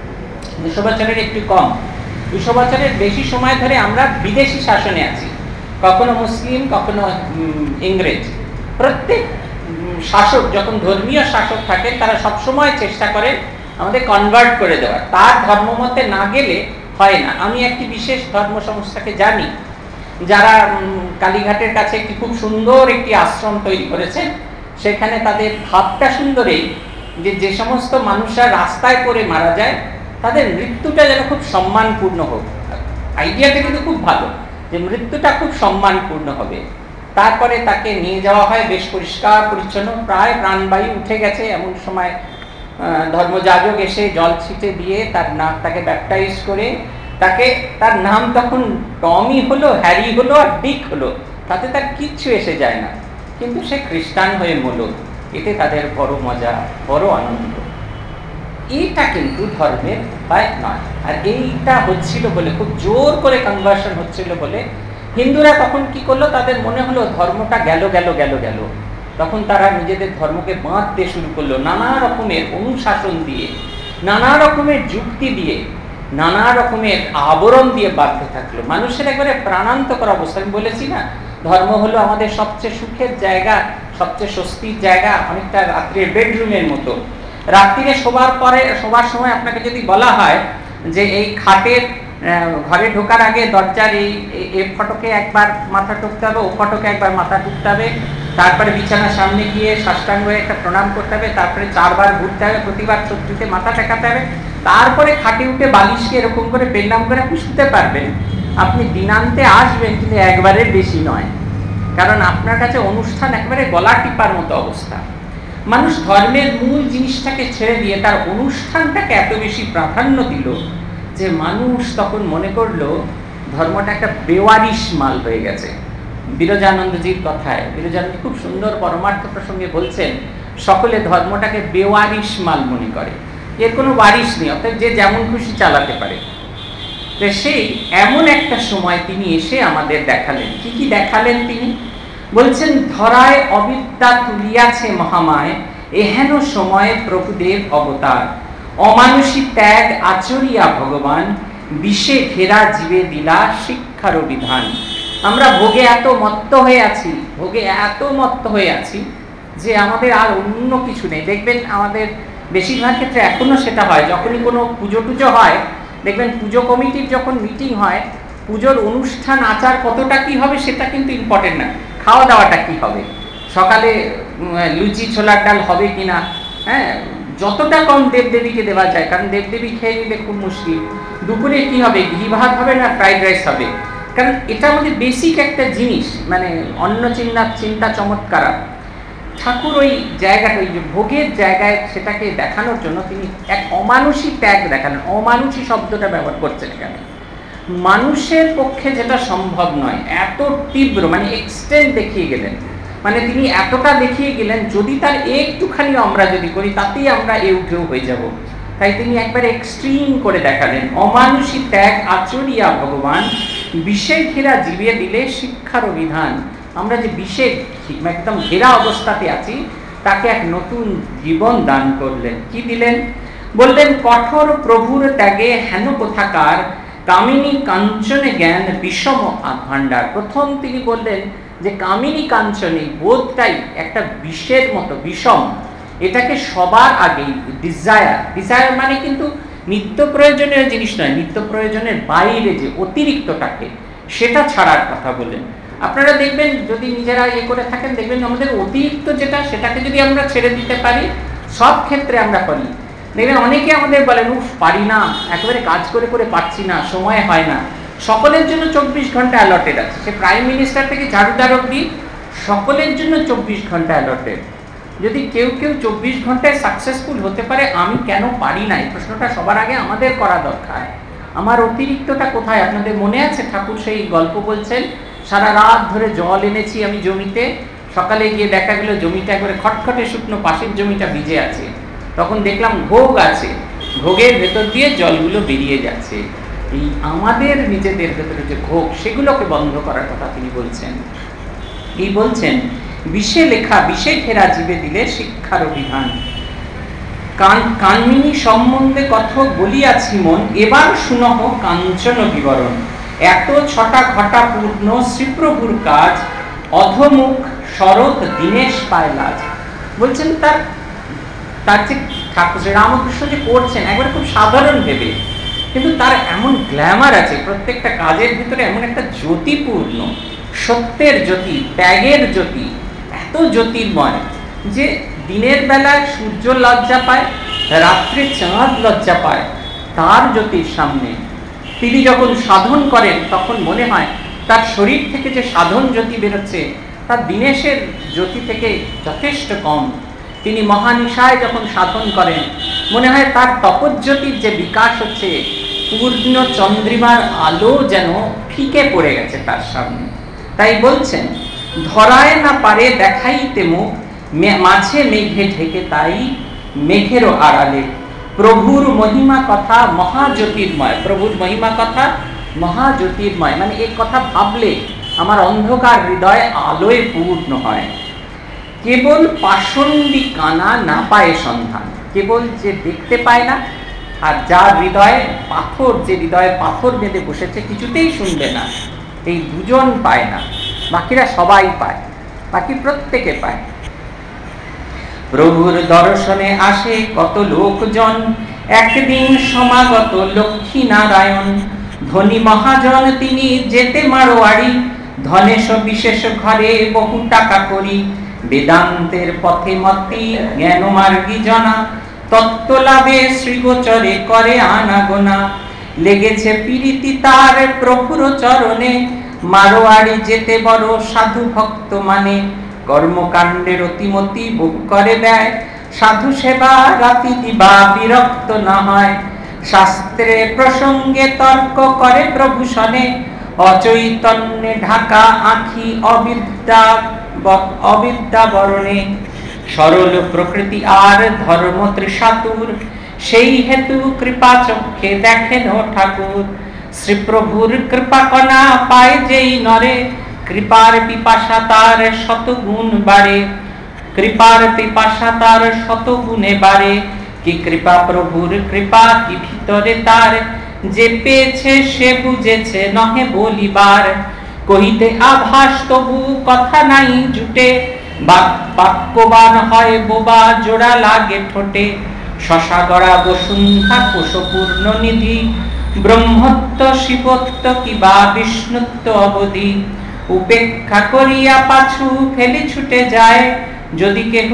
200 বছরের একটু কম, 200 বছরের বেশি সময় ধরে আমরা বিদেশি শাসনে আছি। কখনো মুসলিম, কখনো ইংরেজ। প্রত্যেক শাসক যখন ধর্মীয় শাসক থাকেন, তারা সবসময় চেষ্টা করেন আমাদের কনভার্ট করে দেওয়ার, তার ধর্মমতে না গেলে হয় না। আমি একটি বিশেষ ধর্ম সংস্থাকে জানি, যারা কালীঘাটের কাছে একটি খুব সুন্দর একটি আশ্রম তৈরি করেছে। সেখানে তাদের ভাবটা সুন্দরই, যে সমস্ত মানুষরা রাস্তায় পড়ে মারা যায়, তাদের মৃত্যুটা যেন খুব সম্মানপূর্ণ হোক। আইডিয়াটা কিন্তু খুব ভালো, যে মৃত্যুটা খুব সম্মানপূর্ণ হবে। তারপরে তাকে নিয়ে যাওয়া হয় বেশ পরিষ্কার পরিচ্ছন্ন, প্রায় প্রাণবায়ু উঠে গেছে এমন সময় ধর্মযাজক এসে জল ছিটে দিয়ে তাকে ব্যাপটাইজ করে, তার নাম তখন টমি হলো, হ্যারি হলো আর ডিক হলো, তাতে তার কিচ্ছু এসে যায় না, কিন্তু সে খ্রিস্টান হয়ে মরল। এতে তাদের বড় মজা, বড় আনন্দ। এইটা কিন্তু ধর্মের উপায় নয়। আর এইটা হচ্ছিল বলে, খুব জোর করে কনভার্সন হচ্ছিল বলে, হিন্দুরা তখন কি করলো, তাদের মনে হলো ধর্মটা গেল গেল গেল গেল, তখন তারা নিজেদের ধর্মকে বাঁধতে শুরু করলো নানা রকমের অনুশাসন দিয়ে, নানা রকমের যুক্তি দিয়ে, নানা রকমের আবরণ দিয়ে বাঁধতে থাকলো। মানুষের একবারে প্রাণান্তকর অবস্থা। আমি বলেছি না, ধর্ম হলো আমাদের সবচেয়ে সুখের জায়গা, সবচেয়ে স্বস্তির জায়গা, অনেকটা রাত্রের বেডরুমের মতো। রাত্রিরে শোবার সময় আপনাকে যদি বলা হয় যে এই খাটের ঘরে ঢোকার আগে দরজার এই ফটকে একবার মাথা টুকতে হবে, ও ফটকে একবার মাথা টুকতে হবে, তারপরে বিছানার সামনে গিয়ে সাষ্টাঙ্গ হয়ে একটা প্রণাম করতে হবে, তারপরে 4 বার ঘুরতে হবে, প্রতিবার চোখে মাথা ঠেকাতে হবে, তারপরে খাটে উঠে বালিশকে এরকম করে পেন্নাম করে আপনি শুতে পারবেন। আপনি দিনান্তে আসবেন, কিন্তু একবারের বেশি নয়, কারণ আপনার কাছে অনুষ্ঠান একবারে গলা টিপার মতো অবস্থা। মানুষ ধর্মের মূল জিনিসটাকে ছেড়ে দিয়ে তার অনুষ্ঠানটাকে এত বেশি প্রাধান্য দিল যে মানুষ তখন মনে করলো ধর্মটা একটা বেওয়ারিশ মাল হয়ে গেছে। বিরজানন্দজির কথায়, বিরজানন্দ খুব সুন্দর পরমার্থ প্রসঙ্গে বলছেন, সকলে ধর্মটাকে বেওয়ারিশ মাল মনে করে, এর কোনো ওয়ারিশ নেই, অর্থাৎ যে যেমন খুশি চালাতে পারে। তো সেই এমন একটা সময় তিনি এসে আমাদের দেখালেন। কি কি দেখালেন তিনি? বলছেন, ধরায় অবিদ্যা তুলিয়াছে মহামায়, এহেন সময়ে প্রভুদেব অবতার। অমানুষী ত্যাগ আচরিয়া ভগবান, বিষে ঘেরা জীবে দিলা শিক্ষার বিধান। আমরা ভোগে এত মত্ত হয়ে আছি যে আমাদের আর অন্য কিছু নেই। দেখবেন আমাদের বেশিরভাগ ক্ষেত্রে এখনো সেটা হয়, যখনই কোনো পুজো টুজো হয়, দেখবেন পুজো কমিটির যখন মিটিং হয়, পুজোর অনুষ্ঠান আচার কতটা কি হবে সেটা কিন্তু ইম্পর্টেন্ট না, খাওয়া দাওয়াটা কি হবে, সকালে লুচি ছোলার ডাল হবে কিনা, হ্যাঁ, যতটা কম দেবদেবীকে দেওয়া যায়, কারণ দেবদেবী খেয়ে নিলে খুব মুশকিল। দুপুরে কি হবে, ঘি ভাত হবে না ফ্রাইড রাইস হবে, কারণ এটা আমাদের বেসিক একটা জিনিস, মানে অন্য চিন্তা চমৎকার। ঠাকুর ওই জায়গাটা, ওই যে ভোগের জায়গায়, সেটাকে দেখানোর জন্য তিনি এক অমানুষী ত্যাগ দেখালেন। অমানুষী শব্দটা ব্যবহার করছেন এখানে। মানুষের পক্ষে যেটা সম্ভব নয়, এত তীব্র, মানে এক্সটেন্ট দেখিয়ে গেলেন। মানে তিনি এতটা দেখিয়ে গেলেন, যদি তার একটুখানি আমরা যদি করি তাতেই আমরা উঠেও হয়ে যাব। তাই তিনি একবার এক্সট্রিম করে দেখালেন। অমানুষী ত্যাগ আচরিয়া ভগবান, বিষে ঘেরা জীবে দিলে শিক্ষার বিধান। আমরা যে বিষে একদম ঘেরা অবস্থাতে আছি, তাকে এক নতুন জীবন দান করলেন। কি দিলেন? বললেন, কঠোর প্রভুর ত্যাগে হেন কোথাকার, কামিনী কাঞ্চনে জ্ঞান বিষম ভাণ্ডার। প্রথম তিনি বললেন যে কামিনী কাঞ্চনে বোধটাই একটা বিষের মতো, বিষম। এটাকে সবার আগেই ডিজায়ার মানে কিন্তু নিত্য প্রয়োজনীয় জিনিস নয়, নিত্য প্রয়োজনের বাইরে যে অতিরিক্তটাকে, সেটা ছাড়ার কথা বললেন। আপনারা দেখবেন, যদি নিজেরা করে থাকেন, দেখবেন আমাদের অতিরিক্ত যেটা, সেটাকে যদি আমরা ছেড়ে দিতে পারি, সব ক্ষেত্রে আমরা পারি। দেখবেন অনেকে আমাদের বলেন, উফ পারি না, একেবারে কাজ করে করে পারছি না, সময় হয় না। সকলের জন্য 24 ঘন্টা অ্যালটেড আছে, সে প্রাইম মিনিস্টার থেকে ঝাড়ুদার অবধি সকলের জন্য 24 ঘন্টা অ্যালটেড। যদি কেউ 24 ঘন্টায় সাকসেসফুল হতে পারে, আমি কেন পারি না, এই প্রশ্নটা সবার আগে আমাদের করা দরকার। আমার অতিরিক্তটা কোথায়? আপনাদের মনে আছে ঠাকুর সেই গল্প বলছেন, সারা রাত ধরে জল এনেছি আমি জমিতে, সকালে গিয়ে দেখা গেল জমিটা একবারে খটখটে শুকনো, পাশের জমিটা ভিজে আছে। তখন দেখলাম ঘোগ আছে, ঘোগের ভেতর দিয়ে জলগুলো বেরিয়ে যাচ্ছে। এই আমাদের নিজেদের ভেতরে যে ঘোগ, সেগুলোকে বন্ধ করার কথা তিনি বলছেন। এই বলছেন, বিষে লেখা বিষে ঘেরা জীবে দিলে শিক্ষার বিধান। কামিনী সম্বন্ধে কথা বলিয়াছি মন, এবার শুনহ কাঞ্চন বিবরণ। এত ছটা ঘটা পূর্ণ শ্রীপ্রভুর কাজ, অধমুখ শরৎ দীনেশ পায় লাজ। বলছেন তার যে ঠাকুর রামকৃষ্ণ যে করছেন, একবারে খুব সাধারণ ভেবে, কিন্তু তার এমন গ্ল্যামার আছে, প্রত্যেকটা কাজের ভিতরে এমন একটা জ্যোতিপূর্ণ, সত্যের জ্যোতি, ত্যাগের জ্যোতি, এত জ্যোতির্ময় যে দিনের বেলায় সূর্য লজ্জা পায়, রাত্রে চাঁদ লজ্জা পায় তার জ্যোতির সামনে। তিনি যখন সাধন করেন, তখন মনে হয় তার শরীর থেকে যে সাধন জ্যোতি বেরোচ্ছে, তার দিনেশের জ্যোতি থেকে যথেষ্ট কম। তিনি মহানিশায় যখন সাধন করেন, মনে হয় তার তপজ্যোতির যে বিকাশ হচ্ছে, পূর্ণ চন্দ্রিমার আলো যেন ফিকে পড়ে গেছে তার সামনে। তাই বলছেন, ধরায় না পারে দেখাইতে মুখ, মাঝে মেঘে ঢেকে তাই মেঘেরও আড়ালে। প্রভুর মহিমা কথা মহাজ্যোতির্ময়, প্রভুর মহিমা কথা মহাজ্যোতির্ময়, মানে এই কথা ভাবলে আমার অন্ধকার হৃদয় আলোয় পূর্ণ হয়। কেবল পাষণ্ডী কানা না পায় সন্ধান, কেবল যে দেখতে পায় না, আর যার হৃদয়ে পাথর, যে হৃদয়ে পাথর বেঁধে বসেছে, কিছুতেই শুনবে না, এই দুজন পায় না, বাকিরা সবাই পায়, বাকি প্রত্যেকে পায়। প্রভুর দর্শনে আসে কত লোকজন, একদিন সমাগত লক্ষ্মী নারায়ণ। ধনী মহাজন তিনি যেতে মারোয়াড়ি, ধনেশ বিশেষ ঘরে বহু টাকা করি। বেদান্তের পথে মতি জ্ঞান মার্গী জনা, তত্ত্ব লাভে শ্রীগোচরে করে আনাগোনা। লেগেছে প্রীতি তার প্রভুর চরণে, মারোয়াড়ি যেতে বড় সাধু ভক্ত মানে। কর্মকাণ্ডের অতিমতি বহু করে দেয়, সাধু সেবা রাতি দিবা বিরক্ত না হয়। শাস্ত্রে প্রসঙ্গে তর্ক করে প্রভু শনে, অচৈতন্যে ঢাকা আঁখি অবিদ্যা বরণে। সরল প্রকৃতি আর ধর্ম তৃষাতুর, সেই হেতু কৃপা চক্ষে দেখেন ঠাকুর। শ্রীপ্রভুর কৃপা কণা পায় যেই নরে, কৃপার পিপাসা তার শত গুণ বাড়ে। কৃপার পিপাসা তার শত গুণে বাড়ে, কি কৃপা প্রভুর কৃপা কি ভিতরে তার। যে পেয়েছে সে বুঝেছে নহে বলিবার, কহিতে আভাস তবু কথা নাই জুটে। বাক্যবান হয় বোবা জোড়া লাগে ঠোঁটে, শশাগড়া বসুন্ধা কোষপূর্ণ নিধি। ব্রহ্মত্ব শিবত্ব কিবা বিষ্ণুত্ব অবধি, উপেক্ষা করিয়া পাছু ফেলে ছুটে যায়, যদি কেহ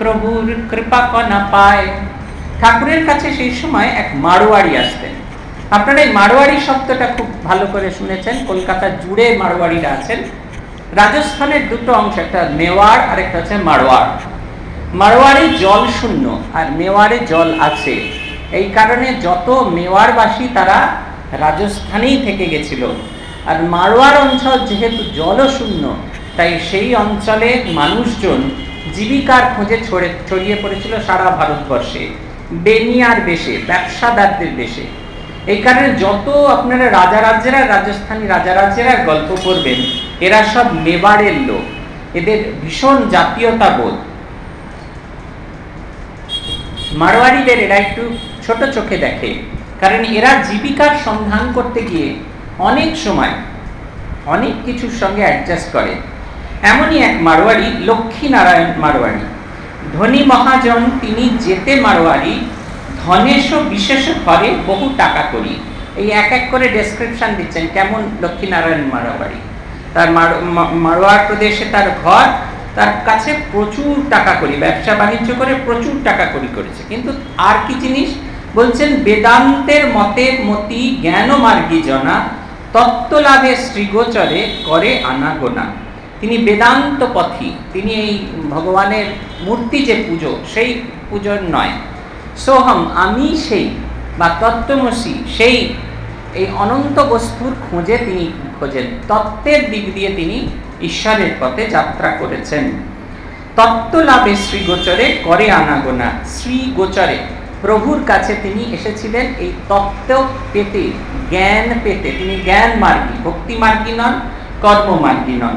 শ্রীপ্রভুর কৃপা কণা পায়। ঠাকুরের কাছে সেই সময় এক মারোয়াড়ি আসতেন, আপনারা এই মারোয়ারি শব্দটা খুব ভালো করে শুনেছেন, কলকাতা জুড়ে মারোয়ারিরা আছেন। রাজস্থানের দুটো অংশ, একটা মেওয়াড় আর একটা হচ্ছে মারোয়াড়। মারোয়াড়ে জল শূন্য আর মেওয়াড়ে জল আছে, এই কারণে যত মেওয়াড়বাসী তারা রাজস্থানেই থেকে গেছিল। আর মারোয়াড় অঞ্চল যেহেতু জলশূন্য, তাই সেই অঞ্চলে মানুষজন জীবিকার খোঁজে ছড়িয়ে পড়েছিল সারা ভারতবর্ষে, বেনিয়ার বেশে, ব্যবসাদারদের বেশে। এই কারণে যত আপনারা রাজস্থানী রাজারাজ্যেরা গল্প করবেন, এরা সব মেবাড়ের লোক, এদের ভীষণ জাতীয়তাবোধ। মারোয়ারিদের এরা একটু ছোট চোখে দেখে, কারণ এরা জীবিকার সন্ধান করতে গিয়ে অনেক সময় অনেক কিছুর সঙ্গে অ্যাডজাস্ট করে। এমনই এক মারোয়ারি, লক্ষ্মীনারায়ণ মারোয়ারি, ধনী মহাজন তিনি, যেতে মারোয়ারি, ধনেশ বিশেষ ঘরে বহু টাকা করি। এই এক এক করে ডেসক্রিপশন দিচ্ছেন কেমন লক্ষ্মীনারায়ণ মারোয়ারি। তার মারোয়াড় প্রদেশে তার ঘর, তার কাছে প্রচুর টাকা করি, ব্যবসা বাণিজ্য করে প্রচুর টাকা করি করেছে। কিন্তু আর কি জিনিস বলছেন, বেদান্তের মতে মতি জ্ঞান মার্গী জনা, তত্ত্ব লাভে শ্রীগোচরে করে আনাগোনা। তিনি বেদান্ত পথী, তিনি এই ভগবানের মূর্তি যে পুজো, সেই পুজোর নয়। সোহম, আমি সেই, বা তত্ত্বমসি সেই, এই অনন্ত বস্তুর খোঁজে তিনি খোঁজেন। তত্ত্বের দিক দিয়ে তিনি ঈশ্বরের পথে যাত্রা করেছেন। তত্ত্ব লাভে শ্রীগোচরে করে আনাগোনা। শ্রীগোচরে প্রভুর কাছে তিনি এসেছিলেন এই তত্ত্ব পেতে, জ্ঞান পেতে। তিনি জ্ঞান মার্গী, ভক্তি মার্গী নন, কর্মমার্গী নন।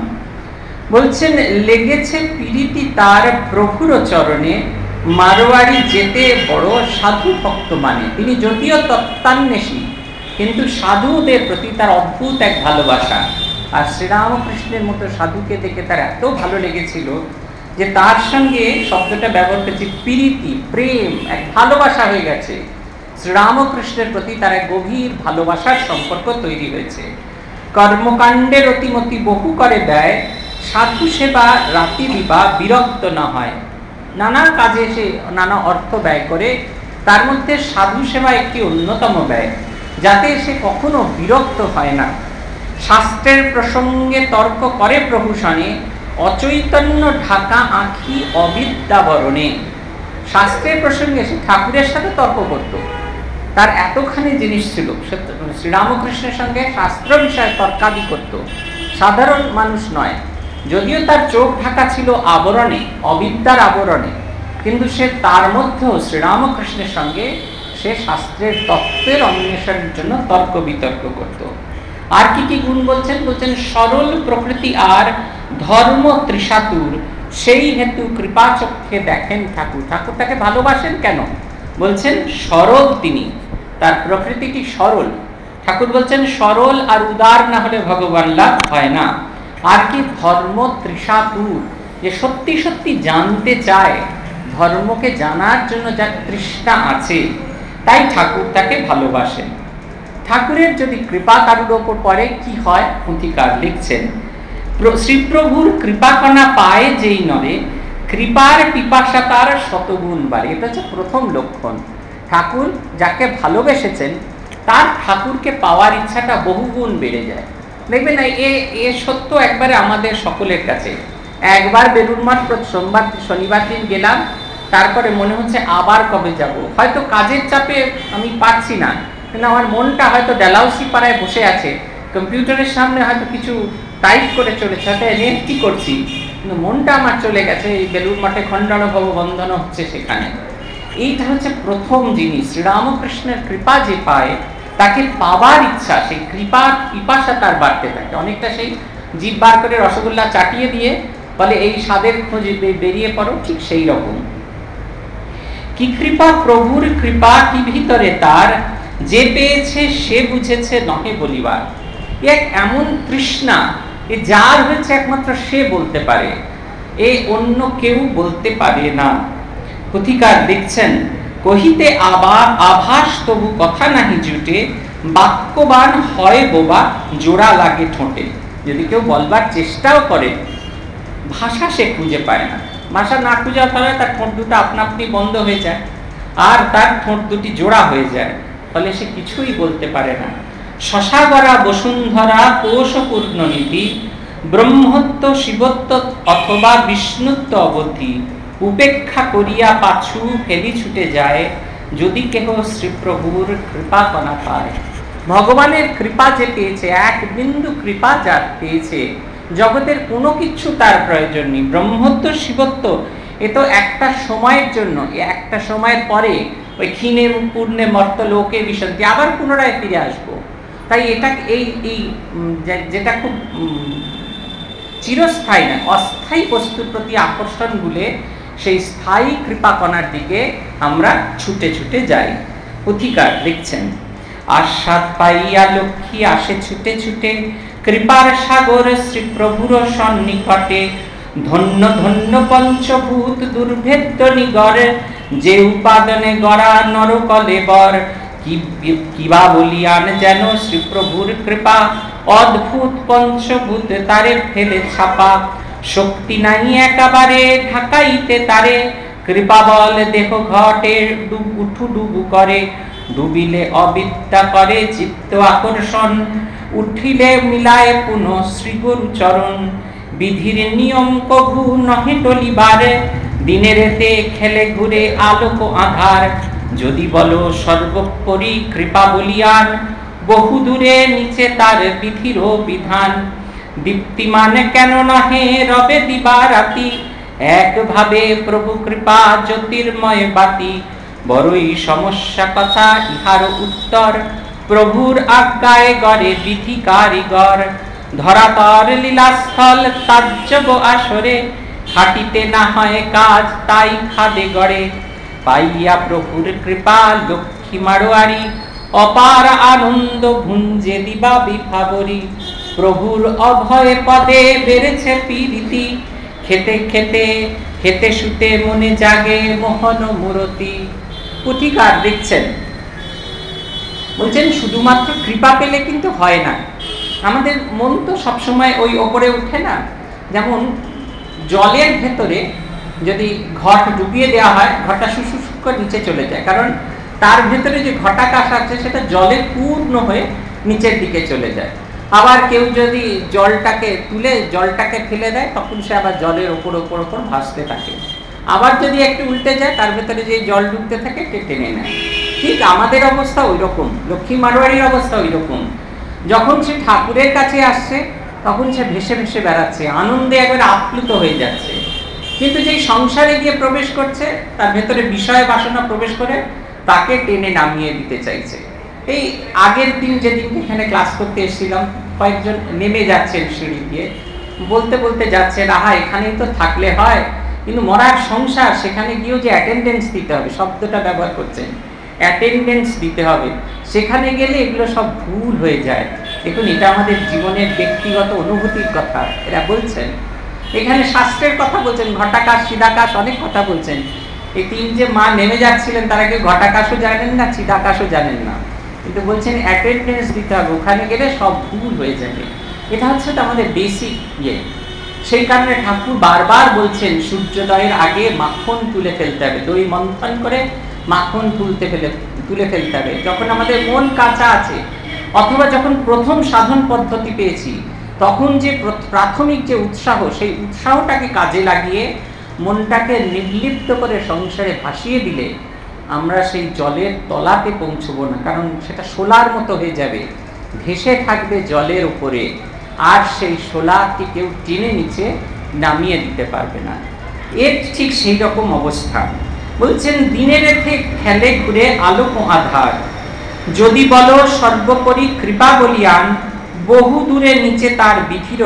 বলছেন লেগেছে প্রীতি তার প্রভুর চরণে, মারোয়ারি যেতে বড় সাধু ভক্ত মানে। তিনি যদিও তত্ত্বান্বেষী, কিন্তু সাধুদের প্রতি তার অদ্ভুত এক ভালোবাসা। আর শ্রীরামকৃষ্ণের মতো সাধুকে দেখে তার এত ভালো লেগেছিল যে তার সঙ্গে শব্দটা ব্যবহার করেছে প্রীতি, প্রেম, এক ভালোবাসা হয়ে গেছে। শ্রীরামকৃষ্ণের প্রতি তার এক গভীর ভালোবাসার সম্পর্ক তৈরি হয়েছে। কর্মকাণ্ডের অতিমতি বহু করে দেয়, সাধু সেবা রাতি দিবা বিরক্ত না হয়। নানা কাজে সে নানা অর্থ ব্যয় করে, তার মধ্যে সাধু সেবা একটি অন্যতম ব্যয়, যাতে সে কখনো বিরক্ত হয় না। শাস্ত্রের প্রসঙ্গে তর্ক করে প্রভূষণে, অচৈতন্য ঢাকা আঁখি অবিদ্যাবরণে। শাস্ত্রের প্রসঙ্গে সে ঠাকুরের সাথে তর্ক করত, তার এতখানি জিনিস ছিল। শ্রীরামকৃষ্ণের সঙ্গে শাস্ত্র বিষয়ে তর্কাদি করত, সাধারণ মানুষ নয়। যদিও তার চোখ ঢাকা ছিল আবরণে, অবিদ্যার আবরণে, কিন্তু সে তার মধ্যেও শ্রীরামকৃষ্ণের সঙ্গে সে শাস্ত্রের তত্ত্বের অন্বেষণের জন্য তর্ক বিতর্ক করত। আর কি কি গুণ বলছেন? বলছেন সরল প্রকৃতি আর ধর্ম ত্রিশাতুর, সেই হেতু কৃপা চক্ষে দেখেন ঠাকুর। ঠাকুর তাকে ভালোবাসেন কেন? বলছেন সরল তিনি, তার প্রকৃতিটি সরল। ঠাকুর বলছেন সরল আর উদার না হলে ভগবান লাভ হয় না। আর কি ধর্ম ত্রিশাতুর, যে সত্যি সত্যি জানতে চায়, ধর্মকে জানার জন্য যার তৃষ্ণা আছে, তাই ঠাকুর তাকে ভালোবাসেন। ঠাকুরের যদি কৃপা কারুর ওপর পড়ে কি হয়? পুঁথিকার লিখছেন, শ্রীপ্রভুর কৃপাকণা পায় যেই নরে, কৃপার পিপাসা তার শতগুণ বাড়ে। এটা হচ্ছে প্রথম লক্ষণ। ঠাকুর যাকে ভালোবেসেছেন, তার ঠাকুরকে পাওয়ার ইচ্ছাটা বহুগুণ বেড়ে যায়। দেখবেন না, এ সত্য একবারে আমাদের সকলের কাছে। একবার বেলুড় মঠ শনিবার দিন গেলাম, তারপরে মনে হচ্ছে আবার কবে যাব। হয়তো কাজের চাপে আমি পারছি না, কিন্তু আমার মনটা হয়তো ডালহাউসি পাড়ায় বসে আছে, কম্পিউটারের সামনে হয়তো কিছু টাইপ করে চলেছে, হয়তো এনএফটি করছি, কিন্তু মনটা আমার চলে গেছে এই বেলুড় মঠে খণ্ডানুভব বন্ধন হচ্ছে সেখানে। এইটা হচ্ছে প্রথম জিনিস। শ্রীরামকৃষ্ণের কৃপা যে পায়, তাকে পাওয়ার ইচ্ছা, সেই কৃপার পিপাসা তার বাড়তে থাকে। অনেকটা সেই জিভ বার করে রসগোল্লা চাটিয়ে দিয়ে বলে এই স্বাদের খোঁজে বেরিয়ে পড়ো, ঠিক সেই রকম। কি কৃপা প্রভুর কৃপা কি ভিতরে তার, যে পেয়েছে সে বুঝেছে নহে বলিবার। এক এমন তৃষ্ণা, এ যার হয়েছে একমাত্র সে বলতে পারে, এ অন্য কেউ বলতে পারে না। পুথিকার দেখছেন, কহিতে আভাস তবু কথা নাহি জুটে, বাক্যবান হয় বোবা জোড়া লাগে ঠোঁটে। যদি কেউ বলবার চেষ্টাও করে, ভাষা সে খুঁজে পায় না। ভাষা না খুঁজার ফলে তার ঠোঁট দুটো আপনা আপনি বন্ধ হয়ে যায়, আর তার ঠোঁট দুটি জোড়া হয়ে যায়। ফলে সে কিছুই বলতে পারে না। শশাগরা বসুন্ধরা কোষপূর্ণ নীতি, ব্রহ্মত্ব শিবত্ব অথবা বিষ্ণুত্ব অবধি উপেক্ষা করিয়া পাছু ফেলি ছুটে যায়, যদি কেহ শ্রীপ্রভুর কৃপা কণা পায়। ভগবানের কৃপা যে পেয়েছে, এক বিন্দু কৃপা যা পেয়েছে, জগতের কোনো কিছু তার প্রয়োজন নেই। ব্রহ্মত্ব শিবত্ব এ তো একটা সময়ের জন্য, একটা সময়ের পরে ওই ক্ষীণে পূর্ণে মর্তলোকে বিশান্তি, আবার পুনরায় ফিরে আসবো। তাই এটা এই যেটা খুব চিরস্থায়ী না, অস্থায়ী বস্তুর প্রতি আকর্ষণ ভুলে সেই স্থায়ী কৃপাকণার দিকে আমরা ছুটে ছুটে যাই। পুথিকার লিখছেন, আস্বাদ পাইয়া লক্ষ্মী আসে ছুটে ছুটে, কৃপার সাগর শ্রী প্রভুর সন্নিকটে। ধন্য ধন্য পঞ্চভূত দুর্ভেদ্য নিগর, যে উপাদানে গড়া নরকলেবর। কিবা বলিয়ান যেন শ্রীপ্রভুর কৃপা, অদ্ভুত পঞ্চভূত তারে ফেলে ছাপা। শক্তি নাই একেবারে ঢাকাইতে তারে, কৃপা বল দেহ ঘটে উঠু ডুবু করে। ডুবিলে অবিদ্যা করে চিত্ত আকর্ষণ, উঠিলে মিলায় পুনঃ শ্রীগুরু চরণ। বিধির নিয়ম কভু নহে টলিবারে, দিনের এতে খেলে ঘুরে আলোক আধার। যদি বলো সর্বোপরি কৃপা বলিয়ান, বহু দূরে নিচে তার বিধির বিধান। দীপ্তিমান কেন নহে রবে দিবা রাতি, একভাবে প্রভু কৃপা জ্যোতির্ময় বাতি। বড়ই সমস্যা কথা ইহার উত্তর, প্রভুর আজ্ঞায় গড়ে বিধি কারিগর। ধরাতর লীলাস্থল তাজ্জব আসরে, খাটিতে না হয় কাজ তাই খাদে গড়ে। পাইয়া প্রভুর কৃপা লক্ষ্মী মারোয়ারি, অপার আনন্দ ভুঞ্জে দিবা বিভাবরী। প্রভুর অভয় পদে বেড়েছে প্রীতি, খেতে খেতে খেতে শুতে মনে জাগে মোহন মূরতি। পুথিকার লিখছেন, বলছেন শুধুমাত্র কৃপা পেলে কিন্তু হয় না। আমাদের মন তো সবসময় ওই ওপরে উঠে না। যেমন জলের ভেতরে যদি ঘট ডুবিয়ে দেওয়া হয়, ঘটটা শুশুক করে নিচে চলে যায়, কারণ তার ভেতরে যে ঘটাকাশ আছে সেটা জলে পূর্ণ হয়ে নিচের দিকে চলে যায়। আবার কেউ যদি জলটাকে তুলে জলটাকে ফেলে দেয়, তখন সে আবার জলের ওপর ওপর ওপর ভাসতে থাকে। আবার যদি একটু উল্টে যায়, তার ভেতরে যে জল ডুবতে থাকে টেনে নেয়। ঠিক আমাদের অবস্থা ওই রকম, লক্ষ্মী মারোয়ারির অবস্থা ওই রকম। যখন সে ঠাকুরের কাছে আসছে, তখন সে ভেসে ভেসে বেড়াচ্ছে, আনন্দে একবারে আপ্লুত হয়ে যাচ্ছে। কিন্তু যেই সংসারে গিয়ে প্রবেশ করছে, তার ভেতরে বিষয় বাসনা প্রবেশ করে তাকে টেনে নামিয়ে দিতে চাইছে। এই আগের দিন যেদিন এখানে ক্লাস করতে এসেছিলাম, কয়েকজন নেমে যাচ্ছেন সিঁড়ি দিয়ে, বলতে বলতে যাচ্ছেন, আহা এখানেই তো থাকলে হয়, কিন্তু মরার সংসার, সেখানে গিয়েও যে অ্যাটেন্ডেন্স দিতে হবে, শব্দটা ব্যবহার করছেন, অ্যাটেন্ডেন্স দিতে হবে, সেখানে গেলে এগুলো সব ভুল হয়ে যায়। দেখুন, এটা আমাদের জীবনের ব্যক্তিগত অনুভূতির কথা এরা বলছেন। এখানে শাস্ত্রের কথা বলছেন, ঘটাকাশ চিদাকাশ অনেক কথা বলছেন। এই তিন যে মা নেমে যাচ্ছিলেন, তারা কেউ ঘটাকাশও জানেন না, চিদাকাশও জানেন না, কিন্তু বলছেন অ্যাটেন্ডেন্স দিতে হবে, ওখানে গেলে সব ভুল হয়ে যাবে। এটা হচ্ছে তো আমাদের বেসিক ইয়ে। সেই কারণে ঠাকুর বারবার বলছেন সূর্যোদয়ের আগে মাখন তুলে ফেলতে হবে, দই মন্থন করে মাখন তুলে ফেলতে হবে। যখন আমাদের মন কাঁচা আছে, অথবা যখন প্রথম সাধন পদ্ধতি পেয়েছি, তখন যে প্রাথমিক যে উৎসাহ, সেই উৎসাহটাকে কাজে লাগিয়ে মনটাকে নির্লিপ্ত করে সংসারে ভাসিয়ে দিলে আমরা সেই জলের তলাতে পৌঁছবো না, কারণ সেটা শোলার মতো হয়ে যাবে, ভেসে থাকবে জলের উপরে, আর সেই শোলাকে কেউ টেনে নিচে নামিয়ে দিতে পারবে না। এর ঠিক সেই রকম অবস্থা। বলছেন, দিনের এতে খেলে ঘুরে আলোক আধার, যদি বলো সর্বোপরি কৃপা বলিয়ান, বহু দূরে নিচে তার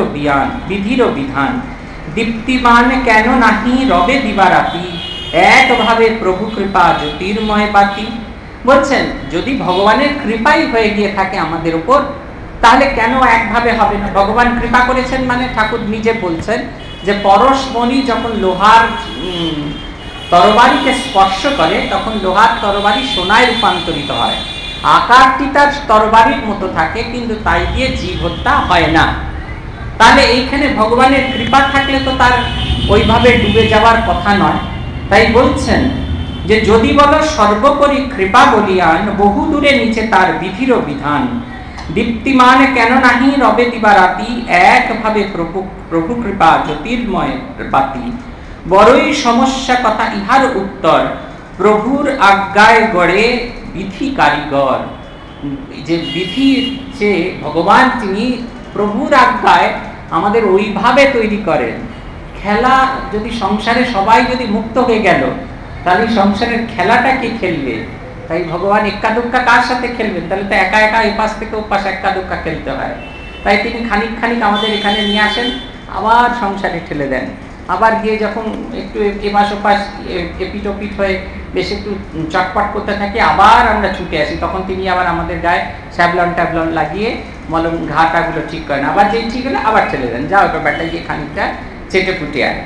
বিধির বিধান। দীপ্তিমান কেন নাহি রবে দিবারাতি, একভাবে প্রভু কৃপা জ্যোতির্ময় বাতি। বলছেন, যদি ভগবানের কৃপাই হয়ে গিয়ে থাকে আমাদের উপর, তাহলে কেন একভাবে হবে না? ভগবান কৃপা করেছেন মানে, ঠাকুর নিজে বলছেন যে পরশমণি যখন লোহার তরবারিকে স্পর্শ করে, তখন লোহার তরবারি সোনায় রূপান্তরিত হয়। আকারটি তার তরবারির মতো থাকে, কিন্তু তাই দিয়ে জীব হত্যা হয় না। তাহলে এইখানে ভগবানের কৃপা থাকলে তো তার ওইভাবে ডুবে যাওয়ার কথা নয়। তাই বলছেন, যে যদি বলো সর্বোপরি কৃপা বলিয়ান, বহু দূরে নিচে তার বিধির বিধান। দীপ্তিমান কেন নাহি রবে দিবারাতি, একভাবে প্রভু কৃপা জ্যোতির্ময় বাতি। বড়ই সমস্যা কথা ইহার উত্তর, প্রভুর আজ্ঞায় গড়ে বিধি কারিগর। যে বিধি, যে ভগবান তিনি প্রভুর আজ্ঞায় আমাদের ওইভাবে তৈরি করেন। খেলা যদি সংসারে সবাই যদি মুক্ত হয়ে গেল, তাহলে সংসারের খেলাটা কি খেলবে? তাই ভগবান এক্কা দুক্কা কার সাথে খেলবেন? তাহলে তো একা একা এই পাশ থেকে ও পাশে এক্কা দুক্কা খেলতে হয়। তাই তিনি খানিক খানিক আমাদের এখানে নিয়ে আসেন, আবার সংসারে ঠেলে দেন। আবার গিয়ে যখন একটু এপাশ ওপাশ এপিট ওপিট হয়ে বেশ একটু চটপট করতে থাকি, আবার আমরা ছুটে আসি। তখন তিনি আবার আমাদের গায়ে স্যাবলন ট্যাবলন লাগিয়ে মলম ঘাটাগুলো ঠিক করেন। আবার যেই ঠিক হলে আবার ঠেলে দেন, যাও ব্যাপারটা গিয়ে খানিকটা চেটে ফুটে আয়।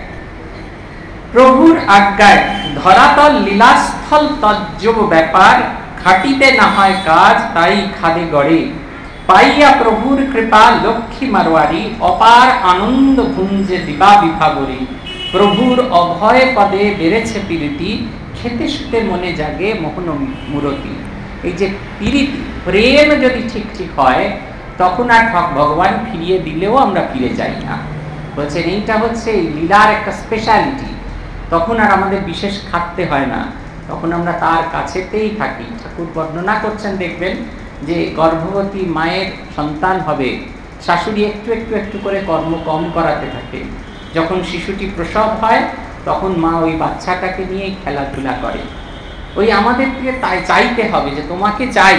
প্রভুর আজ্ঞায় ধরাতল লীলাস্থল তজ্জব ব্যাপার, খাটিতে না হয় কাজ তাই খাদে গড়ে। পাইয়া প্রভুর কৃপা লক্ষ্মী মারোয়ারি, অপার আনন্দ ভুঞ্জে দিবা বিভাবরী। প্রভুর অভয় পদে বেড়েছে প্রীতি, খেতে শুতে মনে জাগে মোহন মূরতি। এই যে প্রীতি, প্রেম যদি ঠিক ঠিক হয়, তখন আর ভগবান ফিরিয়ে দিলেও আমরা ফিরে যাই না। বলছেন এইটা হচ্ছে এই লীলার একটা স্পেশালিটি। তখন আর আমাদের বিশেষ খাটতে হয় না, তখন আমরা তার কাছেতেই থাকি। ঠাকুর বর্ণনা করছেন, দেখবেন যে গর্ভবতী মায়ের সন্তান হবে, শাশুড়ি একটু একটু একটু করে কর্ম কম করাতে থাকে। যখন শিশুটি প্রসব হয়, তখন মা ওই বাচ্চাটাকে নিয়েই খেলাধুলা করে। ওই আমাদেরকে তাই চাইতে হবে যে তোমাকে চাই,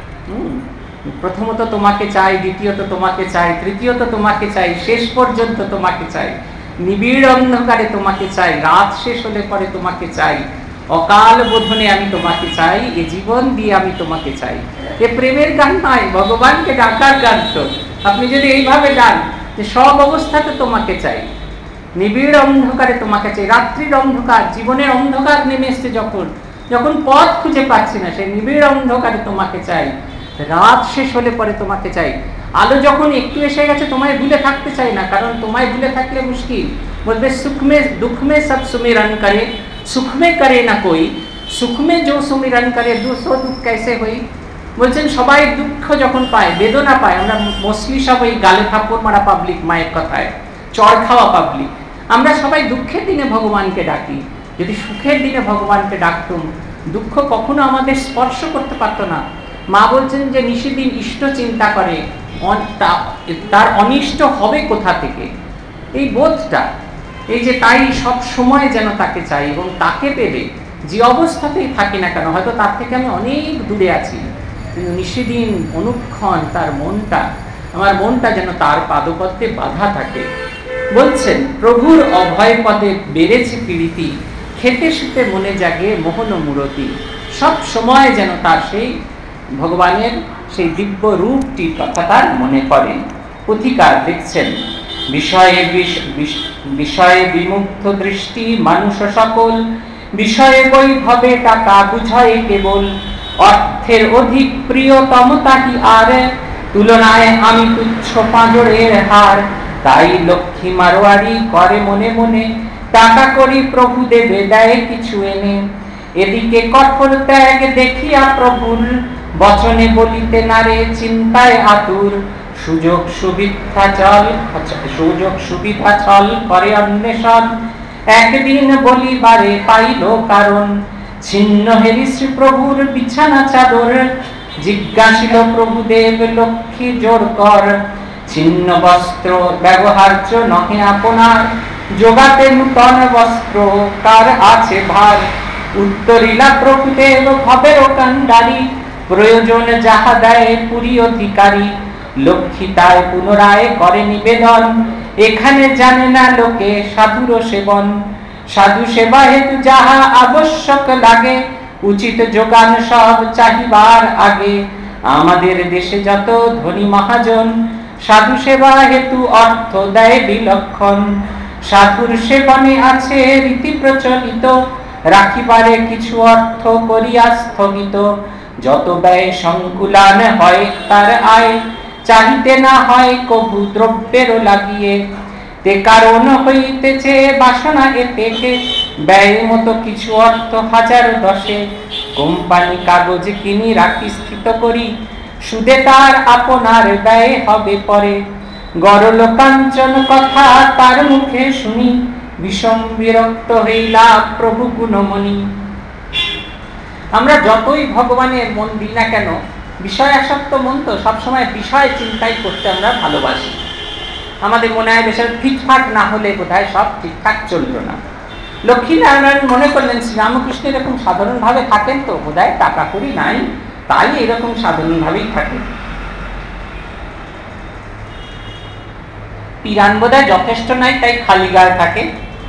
প্রথমত তোমাকে চাই, দ্বিতীয়ত তোমাকে চাই, তৃতীয়ত তোমাকে চাই, শেষ পর্যন্ত তোমাকে চাই। নিবিড় অন্ধকারে তোমাকে চাই, রাত শেষ হলে পরে তোমাকে চাই, অকাল বোধনে আমি তোমাকে চাই, এ জীবন দিয়ে আমি তোমাকে চাই। এ প্রেমের গান নয়, ভগবানকে ডাকার গান। তো আপনি যদি এইভাবে গান যে সব অবস্থাতে তোমাকে চাই, নিবিড় অন্ধকারে তোমাকে চাই। রাত্রির অন্ধকার, জীবনের অন্ধকার নেমে এসছে, যখন যখন পথ খুঁজে পাচ্ছি না, সেই নিবিড় অন্ধকারে তোমাকে চাই। রাত শেষ হলে পরে তোমাকে চাই। আলো যখন একটু এসে গেছে, তোমায় ভুলে থাকতে চাই না, কারণ তোমায় ভুলে থাকলে মুশকিল। বলবে সুখ মে দুঃখ মে সব সুমিরন করে, সুখ মে করে না কই, সুখ মে जो সুমিরন করে দুঃখ দুঃখ कैसे হই। বলছেন সবাই দুঃখ যখন পায়, বেদনা পায়, আমরা মোস্টলি সব ওই গালে থাপ্পড় মারা পাবলিক, মায়ের কথায় চড় খাওয়া পাবলিক, আমরা সবাই দুঃখের দিনে ভগবানকে ডাকি। যদি সুখের দিনে ভগবানকে ডাকতুম, দুঃখ কখনো আমাদের স্পর্শ করতে পারতো না। মা বলছেন যে নিশিদিন ইষ্ট চিন্তা করে, তার অনিষ্ট হবে কোথা থেকে, এই বোধটা, এই যে তাই সব সময় যেন তাকে চাই এবং তাকে পেলে যে অবস্থাতেই থাকি না কেন, হয়তো তার থেকে আমি অনেক দূরে আছি, কিন্তু নিশিদিন অনুক্ষণ তার মনটা, আমার মনটা যেন তার পাদপদ্মে বাঁধা থাকে। বলছেন প্রভুর অভয় পদে বেড়েছে প্রীতি, খেতে শুতে মনে জাগে মোহন মূরতি। সব সময় যেন তার সেই ভগবানের সেই দিব্য রূপটির কথা তার মনে পড়ে। পুথিকার লিখছেন, বিষয়ে বিমুগ্ধ দৃষ্টি মানুষ সকল, বিষয়ে বৈভবে টাকা বুঝায় কেবল, অর্থের অধিক প্রিয়তম তাকি আর, তুলনায় আমি তুচ্ছ পাঁজরের হার। তাই লক্ষ্মী মারোয়ারি করে মনে মনে, টাকা করি প্রভু দেবে দেয় কিছু এনে। এদিকে কঠোর ত্যাগ দেখিয়া প্রভুর, বচনে বলিতে নারে চিন্তায় আতুর। সুযোগ সুবিধা ছল করে অন্বেষণ, একদিন বলিবারে পাইল কারণ। ছিন্ন হেরি শ্রী প্রভুর বিছানা চাদর, জিজ্ঞাসিল প্রভুদেব লক্ষ্মী জোর কর। ছিন্ন বস্ত্র ব্যবহার্য নহে আপনার, যোগাতে নূতন বস্ত্র কার আছে ভার। উত্তরিলা প্রভুদেব ভবের কান্ডারি, প্রয়োজন যাহা দেয় পুরী অধিকারী। লক্ষ্মী তাই পুনরায় করে নিবেদন, এখানে জানে না লোকে সাধুর সেবন। সাধু সেবা হেতু যাহা আবশ্যক লাগে, উচিত যোগান সব চাহিবার আগে। আমাদের দেশে যত ধনী মহাজন, সাধু সেবা হেতু অর্থ দেয় বিলক্ষণ। সাধুর সেবনে আছে রীতি প্রচলিত, রাখিবারে কিছু অর্থ করিয়া স্থগিত। যত ব্যয় সংকুলান হয় তার আয়, চাহিতে না হয় কভু দ্রব্যেরও লাগিয়ে। তে কারণ হইতেছে বাসনা এতেকে, ব্যয় মতো কিছু অর্থ হাজার দশে কোম্পানি কাগজ কিনি রাখি স্থিত করি, সুদে তার আপনার ব্যয় হবে পরে। গরল কাঞ্চন কথা তার মুখে শুনি, বিষম বিরক্ত হইলা প্রভু গুণমণি। আমরা যতই ভগবানের মন দিই না কেন, বিষয়াসক্ত মন তো সবসময় বিষয় চিন্তাই করতে আমরা ভালোবাসি। আমাদের মনে হয় বিষয় ফিটফাট না হলে বোধহয় সব ঠিকঠাক চললো না। লক্ষ্মীনারায়ণ মনে করলেন শ্রীরামকৃষ্ণ এরকম সাধারণভাবে থাকেন তো বোধহয় টাকা কড়ি নাই, তাই এরকম সাধারণভাবেই থাকে। পিরান বোধহয় যথেষ্ট নাই, তাই খালি গায়ে থাকে,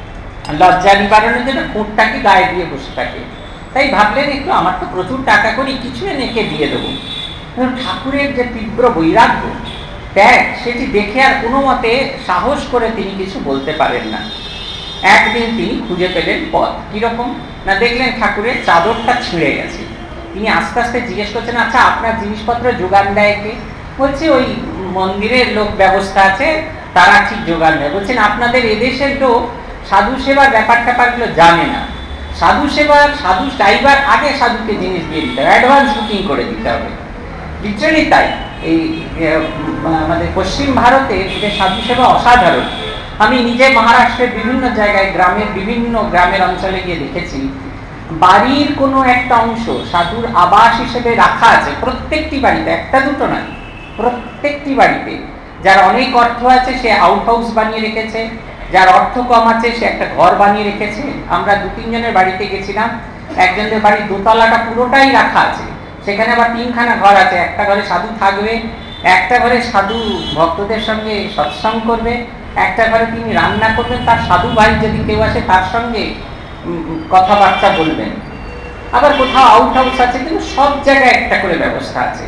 লজ্জা নিবারণের জন্য কোটটাকে গায়ে দিয়ে বসে থাকে। তাই ভাবলেন একটু আমার তো প্রচুর টাকা করি, কিছু এনেকে দিয়ে দেবো। ঠাকুরের যে তীব্র বৈরাগ্য ত্যাগ, সেটি দেখে আর কোনো মতে সাহস করে তিনি কিছু বলতে পারেন না। একদিন তিনি খুঁজে পেলেন পথ। কিরকম না, দেখলেন ঠাকুরের চাদরটা ছিঁড়ে গেছে। তিনি আস্তে আস্তে জিজ্ঞেস করছেন, আচ্ছা আপনার জিনিসপত্র যোগান দেয় কে? বলছে ওই মন্দিরের লোক ব্যবস্থা আছে, তারা ঠিক যোগান দেয়। বলছেন আপনাদের এদেশের লোক সাধু সেবার ব্যাপার ট্যাপারগুলো জানে না। সাধু চাইবার আগে সাধুকে জিনিস দিয়ে দিতে হবে, অ্যাডভান্স বুকিং করে দিতে হবে। লিটারালি তাই। এই আমাদের পশ্চিম ভারতে যে সাধু সেবা অসাধারণ। আমি নিজে মহারাষ্ট্রের বিভিন্ন জায়গায় গ্রামের অঞ্চলে গিয়ে দেখেছি, বাড়ির কোনো একটা অংশ সাধুর আবাস হিসেবে রাখা আছে প্রত্যেকটি বাড়িতে, একটা দুটো নয়, প্রত্যেকটি বাড়িতে। যার অনেক অর্থ আছে সে আউট হাউস বানিয়ে রেখেছে, যার অর্থ কম আছে সে একটা ঘর বানিয়ে রেখেছে। আমরা 2-3 জনের বাড়িতে গেছিলাম, একজনের বাড়ির দোতলাটা পুরোটাই রাখা আছে, সেখানে আবার 3খানা ঘর আছে। একটা ঘরে সাধু থাকবে, একটা ঘরে সাধু ভক্তদের সঙ্গে সৎসঙ্গ করবে, একটা ঘরে তিনি রান্না করবেন, তার সাধু ভাই যদি কেউ আসে তার সঙ্গে কথাবার্তা বলবেন। আবার কোথাও আউট হাউস আছে, কিন্তু সব জায়গায় একটা করে ব্যবস্থা আছে।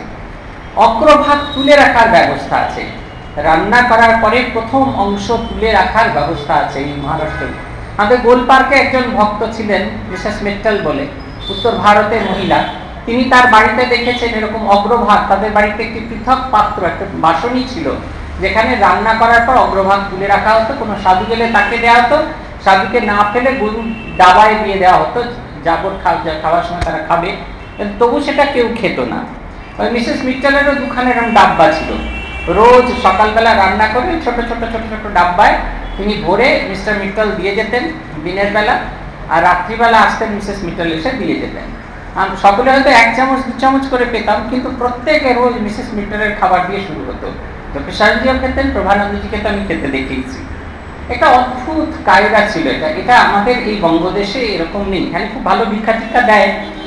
অগ্রভাগ তুলে রাখার ব্যবস্থা আছে, রান্না করার পরে প্রথম অংশ তুলে রাখার ব্যবস্থা আছে। এই মহারাষ্ট্রে আমাদের গোল পার্কে একজন ভক্ত ছিলেন, মিসেস মিট্টল বলে, উত্তর ভারতের মহিলা। তিনি তার বাড়িতে দেখেছেন এরকম অগ্রভাগ, তাদের বাড়িতে একটি পৃথক পাত্র, একটা বাসনই ছিল, যেখানে রান্না করার পর অগ্রভাগ তুলে রাখা হতো। কোনো সাধু গেলে তাকে দেওয়া হতো, সাধুকে না ফেলে গরু ডাবায় দিয়ে দেওয়া হতো, জাবর খাওয়ার সময় তারা খাবে, তবু সেটা কেউ খেত না। ওই মিসেস মিট্টলেরও 2খানা এরকম ডাব্বা ছিল। রোজ সকালবেলা রান্না করে ছোট ছোট ছোট ছোট ডাব্বায় তিনি ভরে মিস্টার মিট্টল দিয়ে যেতেন দিনের বেলা, আর রাত্রিবেলা আসতেন মিসেস মিট্টল এসে দিয়ে যেতেন। সকলে হয়তো 1 চামচ 2 চামচ করে পেতাম, কিন্তু প্রত্যেকে রোজ মিসেস মিট্টলের খাবার দিয়ে শুরু হতো। প্রসাদজিও খেতেন, প্রভানন্দজিকে তো আমি খেতে দেখেছি। একটা অদ্ভুত কায়দা ছিল এটা আমাদের এই বঙ্গদেশে এরকম নেই। এখানে খুব ভালো ভিক্ষা টিক্ষা দেয়,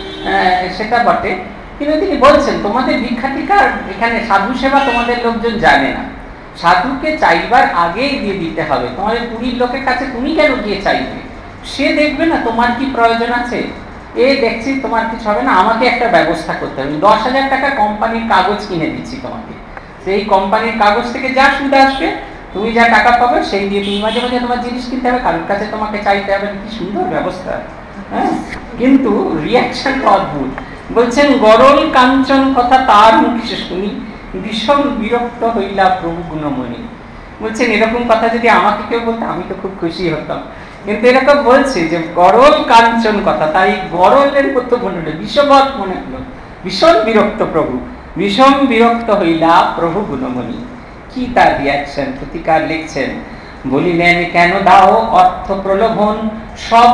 সেটা বটে, কিন্তু তিনি বলছেন তোমাদের ভিক্ষা টিক্ষার এখানে সাধু সেবা তোমাদের লোকজন জানে না। সাধুকে চাইবার আগেই দিয়ে দিতে হবে। তোমাদের পুরীর লোকের কাছে তুমি কেন গিয়ে চাইবে? সে দেখবে না তোমার কি প্রয়োজন আছে, এ দেখছি তোমার কিছু হবে না, আমাকে একটা ব্যবস্থা করতে হবে। 10,000 টাকা কোম্পানির কাগজ কিনে দিচ্ছি তোমাকে, সেই কোম্পানির কাগজ থেকে যা সুদ আসবে, তুমি যা টাকা পাবে সেই দিয়ে তুমি মাঝে মাঝে তোমার জিনিস কিনতে হবে, কারোর কাছে তোমাকে চাইতে হবে। কি সুন্দর ব্যবস্থা, হ্যাঁ? কিন্তু রিয়াকশনটা অদ্ভুত। বলছেন গরল কাঞ্চন কথা তার মুখে শুনি, বিষম বিরক্ত হইলা প্রভু গুণমণি। বলছেন এরকম কথা যদি আমাকে কেউ বলতো আমি তো খুব খুশি হতাম, কিন্তু এরকম বলছে যে গরল কাঞ্চন কথা, তাই গরলের মতো মনে হলো, বিষবৎ মনে হলো, ভীষণ বিরক্ত প্রভু, বিষম বিরক্ত হইলা প্রভু গুণমণি। কি তার রিয়াকশন? প্রতিকার লিখছেন, বলিলেন কেন দাও অর্থ প্রলোভন, সব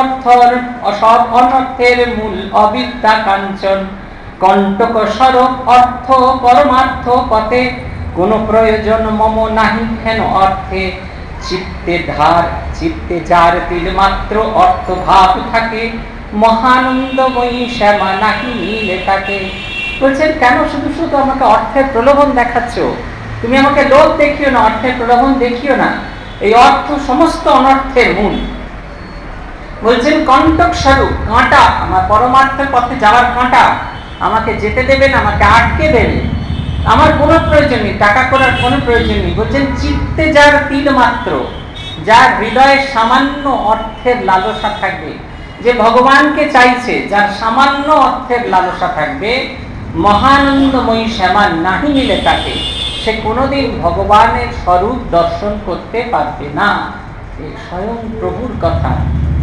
অনর্থের মূল অবিদ্যা কাঞ্চন, কণ্টক স্বরূপ অর্থ পরমার্থ পথে, কোন প্রয়োজন মম নাহি হেন অর্থে, চিত্তে যার তিল মাত্র অর্থ ভাব থাকে, মহানন্দময়ী শ্যামা নাহি মিলে থাকে। বলছেন কেন শুধু শুধু আমাকে অর্থের প্রলোভন দেখাচ্ছ? তুমি আমাকে লোভ দেখিও না, অর্থের প্রলোভন দেখিও না। এই অর্থ সমস্ত অনর্থের মূল। বলছেন কণ্টক স্বরূপ, কাঁটা, আমার পরমার্থের পথে যাওয়ার কাঁটা, আমাকে যেতে দেবে না, আমাকে আটকে দেবে। আমার কোনো প্রয়োজন নেই, টাকা করার কোনো প্রয়োজন নেই। বলছেন চিত্তে যার তিল মাত্র, যার হৃদয়ে সামান্য অর্থের লালসা থাকবে, যে ভগবানকে চাইছে, যার সামান্য অর্থের লালসা থাকবে, মহানন্দময়ী শ্যামা নাহি মিলে তাকে, সে কোনোদিন ভগবানের স্বরূপ দর্শন করতে পারবে না। এই স্বয়ং প্রভুর কথা।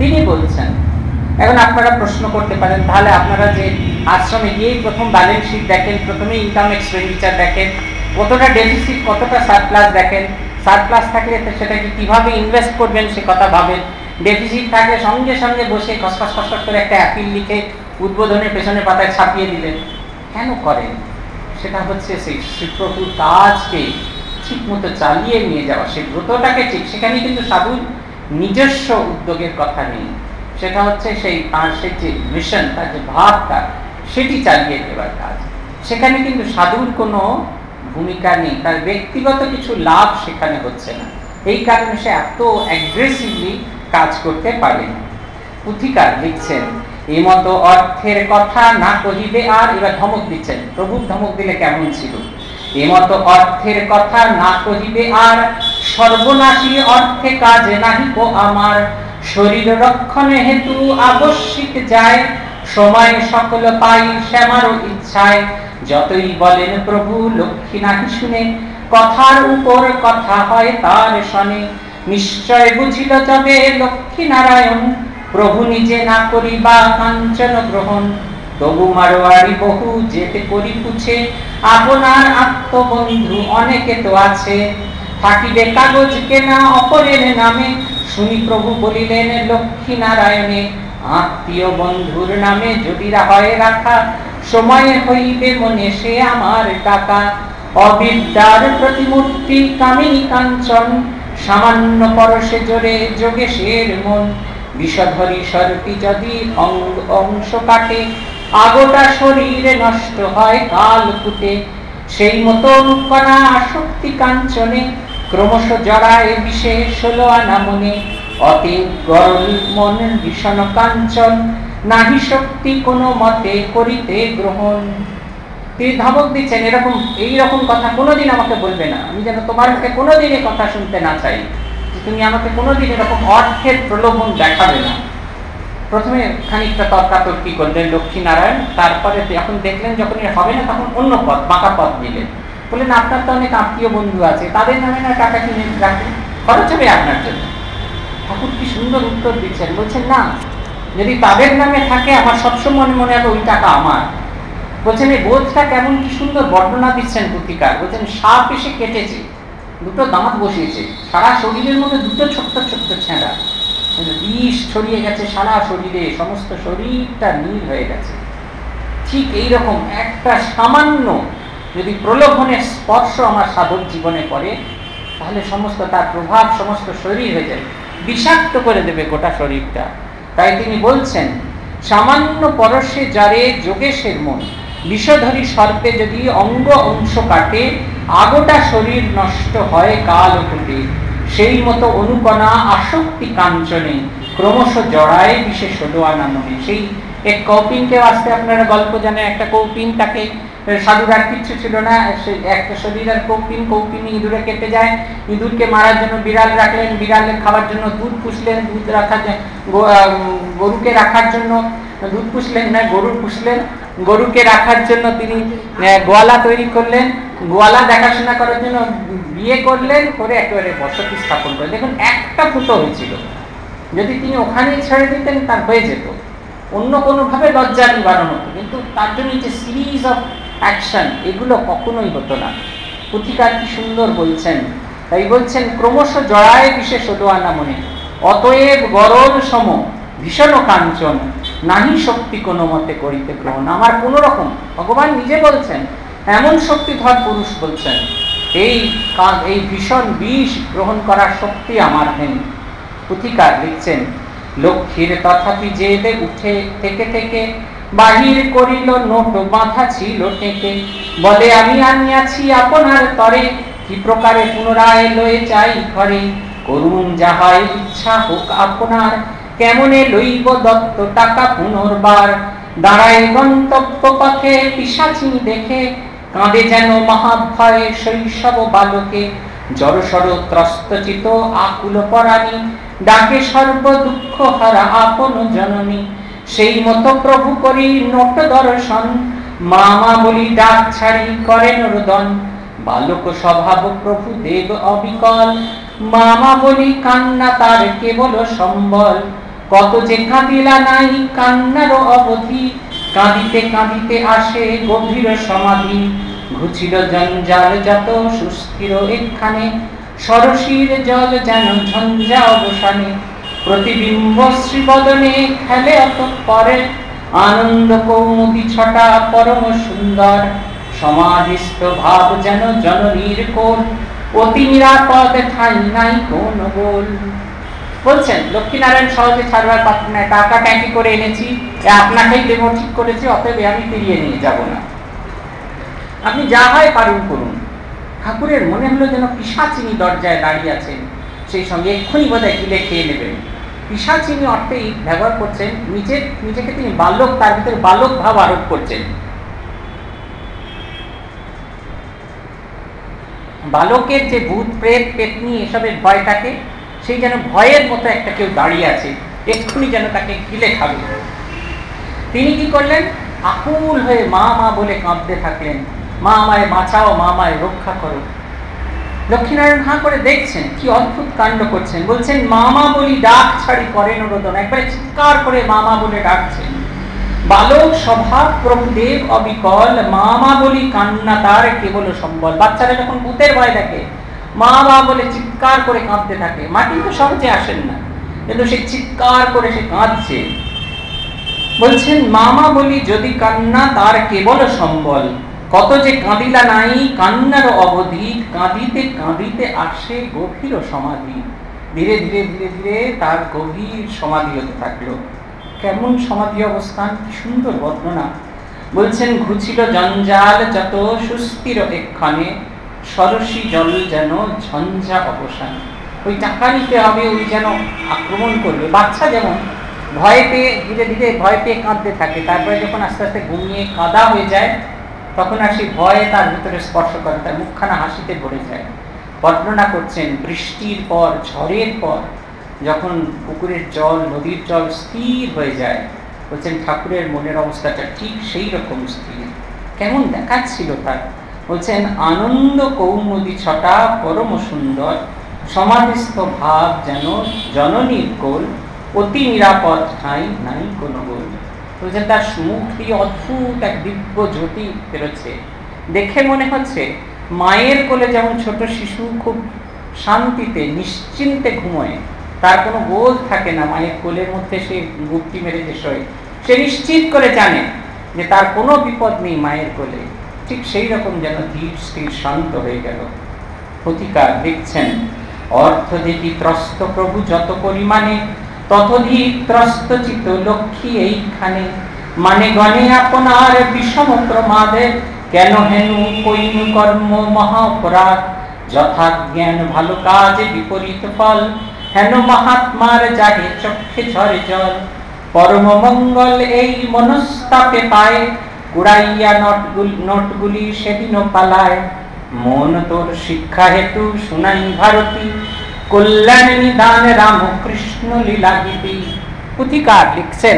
তিনি বলছেন। এখন আপনারা প্রশ্ন করতে পারেন, তাহলে আপনারা যে আশ্রমে গিয়েই প্রথম ব্যালেন্স শিট দেখেন, প্রথমে ইনকাম এক্সপেন্ডিচার দেখেন, কতটা ডেফিসিট কতটা সারপ্লাস দেখেন, সারপ্লাস থাকলে সেটাকে কিভাবে ইনভেস্ট করবেন সে কথা ভাবেন, ডেফিসিট থাকলে সঙ্গে সঙ্গে বসে খসখস খসখস করে একটা অ্যাপিল লিখে উদ্বোধনের পেছনে পাতায় ছাপিয়ে দিলেন। কেন করেন? সেটা হচ্ছে সেই শ্রীপ্রভুর কাজকে ঠিক মতো চালিয়ে নিয়ে যাওয়া, সেই ব্রতটাকে ঠিক। সেখানে কিন্তু সাধুর নিজস্ব উদ্যোগের কথা নেই, সেটা হচ্ছে সেই তার সেই যে মিশন, তার যে ভাবটা, সেটি চালিয়ে দেওয়ার কাজ। সেখানে কিন্তু সাধুর কোনো ভূমিকা নেই, তার ব্যক্তিগত কিছু লাভ সেখানে হচ্ছে না। এই কারণে সে এত অ্যাগ্রেসিভলি কাজ করতে পারে না। পুথিকার লিখছেন, এই মতো অর্থের কথা না কহিবে আর। এবার ধমক দিচ্ছেন, প্রভুর ধমক দিলে কেমন ছিল। এই মতো অর্থের কথা না কহিবে আর, সর্বনাশী অর্থে কাজে নাহি কো আমার। শরীর রক্ষণে হেতু আবশ্যিক যায়, সময় সকল পাই শ্যামারও ইচ্ছায়। যতই বলেন প্রভু লক্ষ্মী নাহি শুনে, কথার উপর কথা হয় তার শনে। নিশ্চয় বুঝিল তবে লক্ষ্মী নারায়ণ, প্রভু নিজে না করিবা কাঞ্চন গ্রহণ। তবু মারোয়ারি বহু যেতে করি পুছে, আপনার আত্মবন্ধু অনেকে তো আছে। থাকিবে কাগজ কেনা অপরের নামে, শুনি প্রভু বলিলেন লক্ষ্মী নারায়ণে। আত্মীয় বন্ধুর নামে যদি হয় রাখা, সময়ে হইবে মনে সে আমার টাকা। অবিদ্যার প্রতিমূর্তি কামিনী কাঞ্চন, সামান্য পরশে জোরে যোগেশের মন। বিষধরী সর্পি যদি অংশ কাটে, আগোটা শরীরে নষ্ট হয় কাল কুটে। সেই মতো কণা আসক্তি কাঞ্চনে, ক্রমশ জড়ায় বিষে 16 আনা মনে। অতীব গরল মন ভীষণ কাঞ্চন, নাহি শক্তি কোনো মতে করিতে গ্রহণ। তিনি ধমক দিচ্ছেন, এরকম এইরকম কথা কোনোদিন আমাকে বলবে না, আমি যেন তোমার মুখে কোনোদিন এই কথা শুনতে না চাই। তুমি আমাকে কোনোদিন এরকম অর্থের প্রলোভন দেখাবে না। প্রথমে খানিকটা তর্কাতর্কি করলেন লক্ষ্মীনারায়ণ, তারপরে যখন দেখলেন যখন এর হবে না, তখন অন্য পথ, বাঁকা পথ দিলেন। বললেন আপনার তো অনেক আত্মীয় বন্ধু আছে, তাদের নামে না টাকা কিনে রাখেন, খরচ হবে আপনার জন্য। ঠাকুর কি সুন্দর উত্তর দিচ্ছেন, বলছেন না, যদি তাদের নামে থাকে আমার সবসময় মনে হবে ওই টাকা আমার। বলছেন এই বোধটা কেমন, কি সুন্দর বর্ণনা দিচ্ছেন পুথিকার। বলছেন সাপ এসে কেটেছে, দুটো দাঁত বসিয়েছে, সারা শরীরের মধ্যে দুটো ছোট্ট ছোট্ট ছেঁড়া, বিষ ছড়িয়ে গেছে সারা শরীরে, সমস্ত শরীরটা নীল হয়ে গেছে। ঠিক এইরকম একটা সামান্য যদি প্রলোভনের স্পর্শ আমার সাধক জীবনে পড়ে, তাহলে সমস্ত তার প্রভাব সমস্ত শরীর হয়ে যাবে, বিষাক্ত করে দেবে গোটা শরীরটা। তাই তিনি বলছেন, সামান্য পরশে যারে যোগেশের মন, বিষধরী সর্পে যদি অঙ্গ অংশ কাটে, আগোটা শরীর নষ্ট হয় কাল কুটে। সেই মতো অনুকণা আসক্তি কাঞ্চনে, ক্রমশ জড়ায় বিষে 16 আনা মনে। সেই এক কৌপিনকে আসতে আপনারা গল্প জানেন, একটা কৌপিন, তাকে সাধুর আর কিচ্ছু ছিল না, একটা শরীর আর কৌপিনী ইঁদুরে কেটে যায়। ইঁদুরকে মারার জন্য বিড়াল রাখলেন, বিড়ালের খাওয়ার জন্য দুধ পুষলেন, দুধ রাখার গরুকে রাখার জন্য দুধ পুষলেন না, গরু পুষলেন, গরুকে রাখার জন্য তিনি গোয়ালা তৈরি করলেন, গোয়ালা দেখাশোনা করার জন্য বিয়ে করলেন, করে একেবারে বসতি স্থাপন করলেন। দেখুন একটা ফুটো হয়েছিল, যদি তিনি ওখানেই ছেড়ে দিতেন তার হয়ে যেত, অন্য কোনোভাবে লজ্জা নিবারণ হতো, কিন্তু তার জন্য যে সিরিজ অফ অ্যাকশন, এগুলো কখনোই হতো না। পুথিকার কি সুন্দর বলছেন, তাই বলছেন ক্রমশ জড়ায় বিষে 16 আনা মনে। অতএব গরল সম ভীষণ কাঞ্চন, নাহি শক্তি কোনো মতে করিতে গ্রহণ। আমার কোন রকম, ভগবান নিজে বলছেন, এমন শক্তিধর পুরুষ বলছেন, এই ভীষণ বিষ গ্রহণ করার শক্তি আমার নেই। পুথিকার লিখছেন, লক্ষ্মীর তথাপি যেতে উঠে থেকে থেকে, বাহির করিল নোট বাঁধা ছিল টেকে। বলে আমি আনিয়াছি আপনার তরে, কি প্রকারে পুনরায় লয়ে যাই ঘরে। করুন যাহাই ইচ্ছা হোক আপনার, কেমনে লইব দত্ত টাকা পুনর্বার। দাঁড়ায় গন্তব্য পথে পিশাচি দেখে, কাঁদে যেন মহাভয়ে শৈশব বালকে। জড়সড় ত্রস্তচিত আকুল পরাণী, ডাকে সর্ব দুঃখ হারা আপন জননী। সেই মতো প্রভু করি নোট দর্শন, মামা বলি ডাক ছাড়ি করেন রোদন। বালক স্বভাব প্রভু দেব অবিকল, মামা বলি কান্না তার কেবল সম্বল। কত যে কাঁদিলা নাই কান্নারও অবধি, কাঁদিতে কাঁদিতে আসে গভীর সমাধি। ঘুচিল জঞ্জাল যত সুস্থির এখানে, সরসীর জল যেন ঝঞ্ঝা অবসানে। প্রতিবিম্ব শ্রীবদনে খেলে অত পরে, আনন্দ কৌমুদী ছটা পরম সুন্দর। সমাধিস্থ ভাব যেন জননীর কোল, অতি নিরাপদ ঠাই নাই কোন গোল। বলছেন লক্ষ্মীনারায়ণ সহজে ছাড়বার পাত্র নাই, টাকা ট্যাঁকি করে এনেছি, আপনাকেই দেবো ঠিক করেছি, অতএব আমি ফিরিয়ে নিয়ে যাব না, আপনি যা হয় পালন করুন। ঠাকুরের মনে হলো যেন পিশাচিনী দরজায় দাঁড়িয়ে আছেন, সেই সঙ্গে এক্ষুনি বোধহয় গিলে খেয়ে নেবেন। পিশাচিনী অর্থেই ব্যবহার করছেন নিজেকে তিনি বালক, তার ভিতরে বালক ভাব আরোপ করছেন। বালকের যে ভূত প্রেত পেতনি এসবের ভয় থাকে, সেই যেন ভয়ের মতো একটা কেউ দাঁড়িয়ে আছে, এক্ষুনি যেন তাকে গিলে খাবে। তিনি কি করলেন? আকুল হয়ে মা মা বলে কাঁদতে থাকলেন, মা আমায় বাঁচাও, মা আমায় রক্ষা করো। লক্ষ্মীনারায়ণ হাঁ করে দেখছেন, কি অদ্ভুত কাণ্ড করছেন। বলছেন মা মা বলি ডাক ছাড়ি করেন রোদন, একবারে চিৎকার করে মা মা বলে ডাকছেন। বালক স্বভাব প্রভুদেব অবিকল, মা মা বলি কান্না তার কেবল সম্বল। বাচ্চারা যখন ভূতের ভয় দেখে মা মা বলে চিৎকার করে কাঁদতে থাকে। মা কিন্তু সহজে আসেন না, কিন্তু সে চিৎকার করে সে কাঁদছে। বলছেন মামা বলি যদি কান্না তার কেবল সম্বল, কত যে কাঁদিলা নাই কান্নার অবধি, কাঁদিতে কাঁদিতে আসে গভীর সমাধি। ধীরে ধীরে ধীরে ধীরে তার গভীর সমাধি হতে থাকলো। কেমন সমাধি অবস্থান, কি সুন্দর বর্ণনা। বলছেন ঘুচিল জঞ্জাল যত সুস্থির এক্ষণে, সরসী জল যেন ঝঞ্ঝা অবসান। ওই টাকা নিতে হবে, ওই যেন আক্রমণ করবে। বাচ্চা যেমন ভয় পেয়ে ধীরে ধীরে ভয় পেয়ে কাঁদতে থাকে, তারপরে যখন আস্তে আস্তে ঘুমিয়ে কাদা হয়ে যায়, তখন আর সেই ভয়ে তার ভিতরে স্পর্শ করে, তার মুখখানা হাসিতে ভরে যায়। বর্ণনা করছেন বৃষ্টির পর, ঝড়ের পর যখন পুকুরের জল, নদীর জল স্থির হয়ে যায়, বলছেন ঠাকুরের মনের অবস্থাটা ঠিক সেই রকম স্থির। কেমন দেখাচ্ছিল তার। বলছেন আনন্দ কৌমুদী ছটা পরম সুন্দর, সমাধিস্থ ভাব যেন জননীর কোল, অতি নিরাপদ ঠাঁই নাই কোনো গোল। বলছেন তার মুখ দিয়ে অদ্ভুত এক দিব্য জ্যোতি বেরোচ্ছে। দেখে মনে হচ্ছে মায়ের কোলে যেমন ছোট শিশু খুব শান্তিতে নিশ্চিন্তে ঘুমোয়, তার কোনো বোধ থাকে না, মায়ের কোলের মধ্যে সে গুপ্তি মেরে যে শোয়, সে নিশ্চিত করে জানে যে তার কোনো বিপদ নেই মায়ের কোলে। ঠিক সেই রকম যেন ধীর স্থির শান্ত হয়ে গেল। প্রতিকার দেখছেন অর্থ দেখি ত্রস্ত প্রভু যত পরিমাণে, ততধিক ত্রস্ত চিত লক্ষ্মী এইখানে। মানে গণে আপনার বিষম প্রমাদে, কেন হেনু কইনু কর্ম মহা অপরাধ। যথা জ্ঞান ভালো কাজে বিপরীত ফল, হেন মহাত্মার জাগে চক্ষে ঝরে জল। পরম মঙ্গল এই মনস্তাপে পায়, কুড়াইয়া নোটগুলি সেদিনও পালায়। মন তোর শিক্ষা হেতু শুনাই ভারতী, কল্যাণ নিদান রামকৃষ্ণ লীলা গীতি। পুথিকার লিখছেন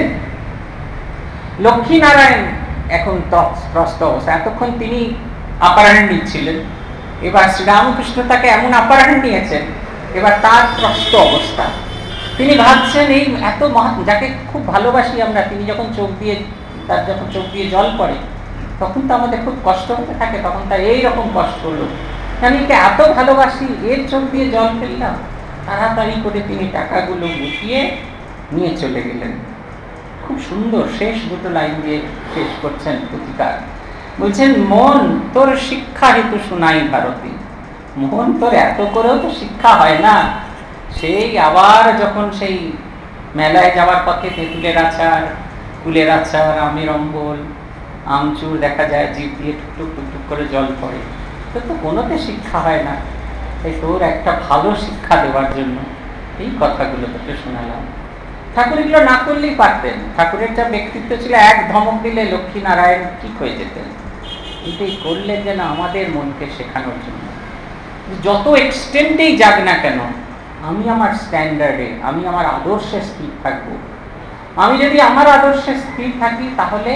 লক্ষ্মীনারায়ণ এখন ত্রস্ত অবস্থা। এতক্ষণ তিনি আপার হ্যান্ড নিচ্ছিলেন, এবার শ্রীরামকৃষ্ণ তাকে এমন আপার হ্যান্ড নিয়েছেন, এবার তার ত্রস্ত অবস্থা। তিনি ভাবছেন এই এত যাকে খুব ভালোবাসি আমরা, তিনি যখন তার যখন চোখ দিয়ে জল পড়ে, তখন তো আমাদের খুব কষ্ট হতে থাকে, তখন তার এইরকম কষ্ট হলো, আমি একে এত ভালোবাসি, এর চোখ দিয়ে জল ফেললাম। তাড়াতাড়ি করে তিনি টাকাগুলো গুটিয়ে নিয়ে চলে গেলেন। খুব সুন্দর শেষ দুটো লাইন দিয়ে শেষ করছেন পুথিকার। বলছেন মন তোর শিক্ষা হেতু শুনাই ভারতী। মন তোর এত করেও তো শিক্ষা হয় না। সেই আবার যখন সেই মেলায় যাওয়ার পথে তেঁতুলের আচার, কুলের আচার, আমের অম্বল, আমচুর দেখা যায়, জিভ দিয়ে টুকটুক টুকটুক করে জল পড়ে, তো কোনোতে শিক্ষা হয় না। তাই তোর একটা ভালো শিক্ষা দেওয়ার জন্য এই কথাগুলো তোকে শোনালাম। ঠাকুর এগুলো না করলেই পারতেন। ঠাকুরের যা ব্যক্তিত্ব ছিল, এক ধমক দিলে লক্ষ্মীনারায়ণ ঠিক হয়ে যেতেন। কিন্তু এই করলেন যেন আমাদের মনকে শেখানোর জন্য, যত এক্সটেন্টেই যাক না কেন, আমি আমার স্ট্যান্ডার্ডে, আমি আমার আদর্শে স্থির থাকবো। আমি যদি আমার আদর্শে স্থির থাকি, তাহলে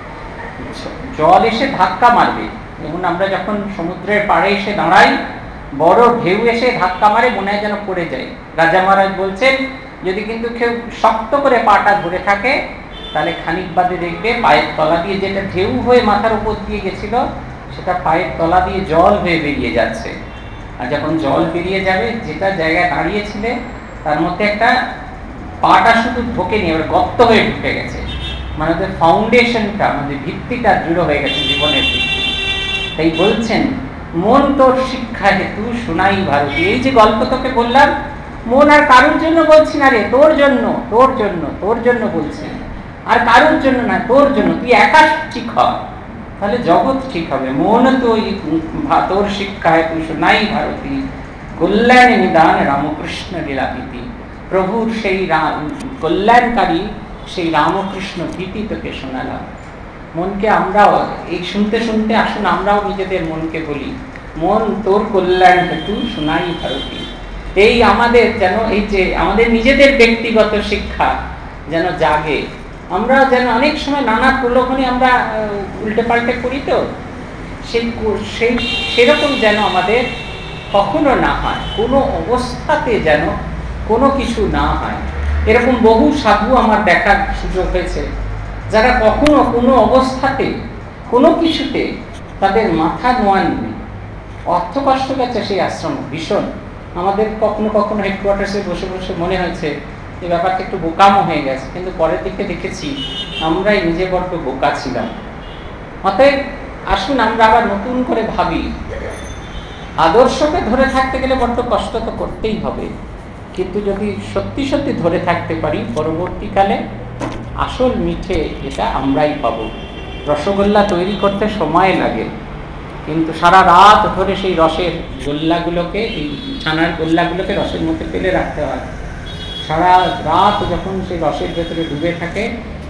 জল এসে ধাক্কা মারবে। যেমন আমরা যখন সমুদ্রের পাড়ে এসে দাঁড়াই, বড় ঢেউ এসে ধাক্কা মারে, মনে হয় যেন পড়ে যায়। রাজা মহারাজ বলছেন যদি কিন্তু কেউ শক্ত করে পাটা ধরে থাকে তাহলে খানিক বাদে দেখবে পায়ের তলা দিয়ে যেটা ঢেউ হয়ে মাথার উপর দিয়ে গেছিল সেটা পায়ের তলা দিয়ে জল হয়ে বেরিয়ে যাচ্ছে। আর যখন জল বেরিয়ে যাবে, যেটা জায়গায় দাঁড়িয়েছিলে তার মধ্যে একটা পাটা শুধু ঢোকেনি, এবার গর্ত হয়ে ঢুকে গেছে, মানে ওদের ফাউন্ডেশনটা, আমাদের ভিত্তিটা দৃঢ় হয়ে গেছে, জীবনের ভিত্তি। তাই বলছেন মন তোর শিক্ষা হেতু শোনাই ভারতী। এই যে গল্প তোকে বললাম, মন আর কারোর জন্য বলছি না রে, তোর জন্য, তোর জন্য, তোর জন্য বলছেন, আর কারোর জন্য না, তোর জন্য। তুই একা ঠিক হ, তাহলে জগৎ ঠিক হবে। মন তোর শিক্ষা হেতু শোনাই ভারতী, কল্যাণ নিদান রামকৃষ্ণ লীলাভীতি। প্রভুর সেই কল্যাণকারী সেই রামকৃষ্ণ ভীতি তোকে শোনালাম। মনকে আমরাও এই শুনতে শুনতে আসুন আমরাও নিজেদের মনকে বলি, মন তোর কল্যাণ হেতু শোনাই ভারতী। এই আমাদের যেন এই যে আমাদের নিজেদের ব্যক্তিগত শিক্ষা যেন জাগে। আমরা যেন অনেক সময় নানা প্রলোভনে আমরা উল্টে পাল্টে করি, তো সেরকম যেন আমাদের কখনো না হয়, কোনো অবস্থাতে যেন কোনো কিছু না হয়। এরকম বহু সাধু আমার দেখার সুযোগ হয়েছে যারা কখনো কোনো অবস্থাতে কোনো কিছুতে তাদের মাথা নোয়াননি। অর্থ কষ্ট গেছে সেই আশ্রম ভীষণ। আমাদের কখনো কখনো হেডকোয়ার্টার্সে বসে বসে মনে হয়েছে এই ব্যাপারটা একটু বোকামো হয়ে গেছে, কিন্তু পরের দিকে দেখেছি আমরাই নিজে বড্ড বোকা ছিলাম। অতএব আসুন আমরা আবার নতুন করে ভাবি। আদর্শকে ধরে থাকতে গেলে বড্ড কষ্ট তো করতেই হবে, কিন্তু যদি সত্যি সত্যি ধরে থাকতে পারি পরবর্তীকালে আসল মিঠে এটা আমরাই পাবো। রসগোল্লা তৈরি করতে সময় লাগে, কিন্তু সারা রাত ধরে সেই রসের গোল্লাগুলোকে, এই ছানার গোল্লাগুলোকে রসের মধ্যে ফেলে রাখতে হয়। সারা রাত যখন সেই রসের ভেতরে ডুবে থাকে,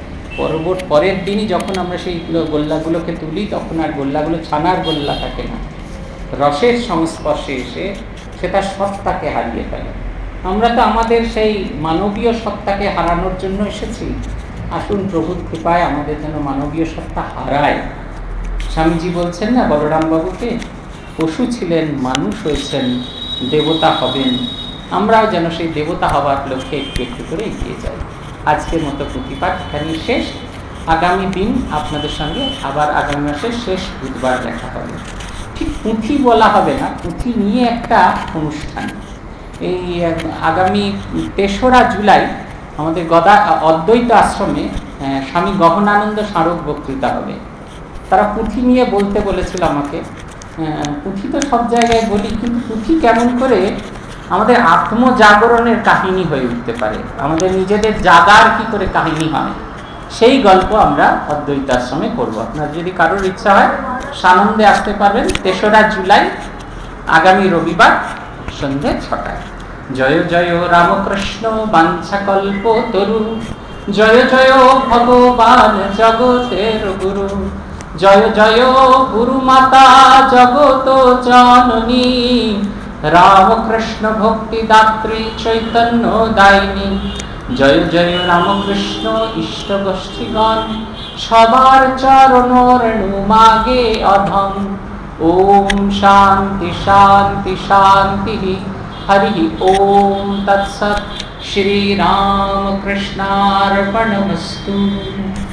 পরের দিনই যখন আমরা সেই গোল্লাগুলোকে তুলি তখন আর গোল্লাগুলো ছানার গোল্লা থাকে না, রসের সংস্পর্শে এসে সেটা সত্তাকে হারিয়ে ফেলে। আমরা তো আমাদের সেই মানবীয় সত্তাকে হারানোর জন্য এসেছি। আসুন প্রভুর কৃপায় আমাদের যেন মানবীয় সত্তা হারায়। স্বামীজি বলছেন না বলরাম বাবুকে, পশু ছিলেন মানুষ হয়েছেন, দেবতা হবেন। আমরাও যেন সেই দেবতা হবার লক্ষ্যে একটু একটু করে এগিয়ে যাই। আজকের মতো পুঁথিপাঠ এখানেই শেষ। আগামী দিন আপনাদের সঙ্গে আবার আগামী মাসের শেষ বুধবার দেখা হবে। ঠিক পুঁথি বলা হবে না, পুঁথি নিয়ে একটা অনুষ্ঠান। এই আগামী 3রা জুলাই আমাদের অদ্বৈত আশ্রমে স্বামী গহনানন্দ স্মারক বক্তৃতা হবে। তারা পুঁথি নিয়ে বলতে বলেছিল আমাকে। পুঁথি তো সব জায়গায় বলি, কিন্তু পুঁথি কেমন করে আমাদের আত্মজাগরণের কাহিনী হয়ে উঠতে পারে, আমাদের নিজেদের জাগার কি করে কাহিনী হয়, সেই গল্প আমরা অদ্বৈত আশ্রমে করবো। আপনার যদি কারোর ইচ্ছা হয় সানন্দে আসতে পারবেন। 3রা জুলাই আগামী রবিবার সন্ধ্যে 6টায়। জয় জয় রামকৃষ্ণ বাঞ্ছাকল্প তরু, জয় জয় ভগবান জগতের গুরু, জয় জয় গুরু মাতা জগত জননী, রামকৃষ্ণ ভক্তি দাত্রী চৈতন্য দায়িনী। জয় জয় রামকৃষ্ণ ইষ্ট গোষ্ঠীগণ, সবার চরণ রেণু মাগে অধম। ওম শান্তি শান্তি শান্তি। হরি ওম তৎসৎ। শ্রী রামকৃষ্ণার্পণমস্তু।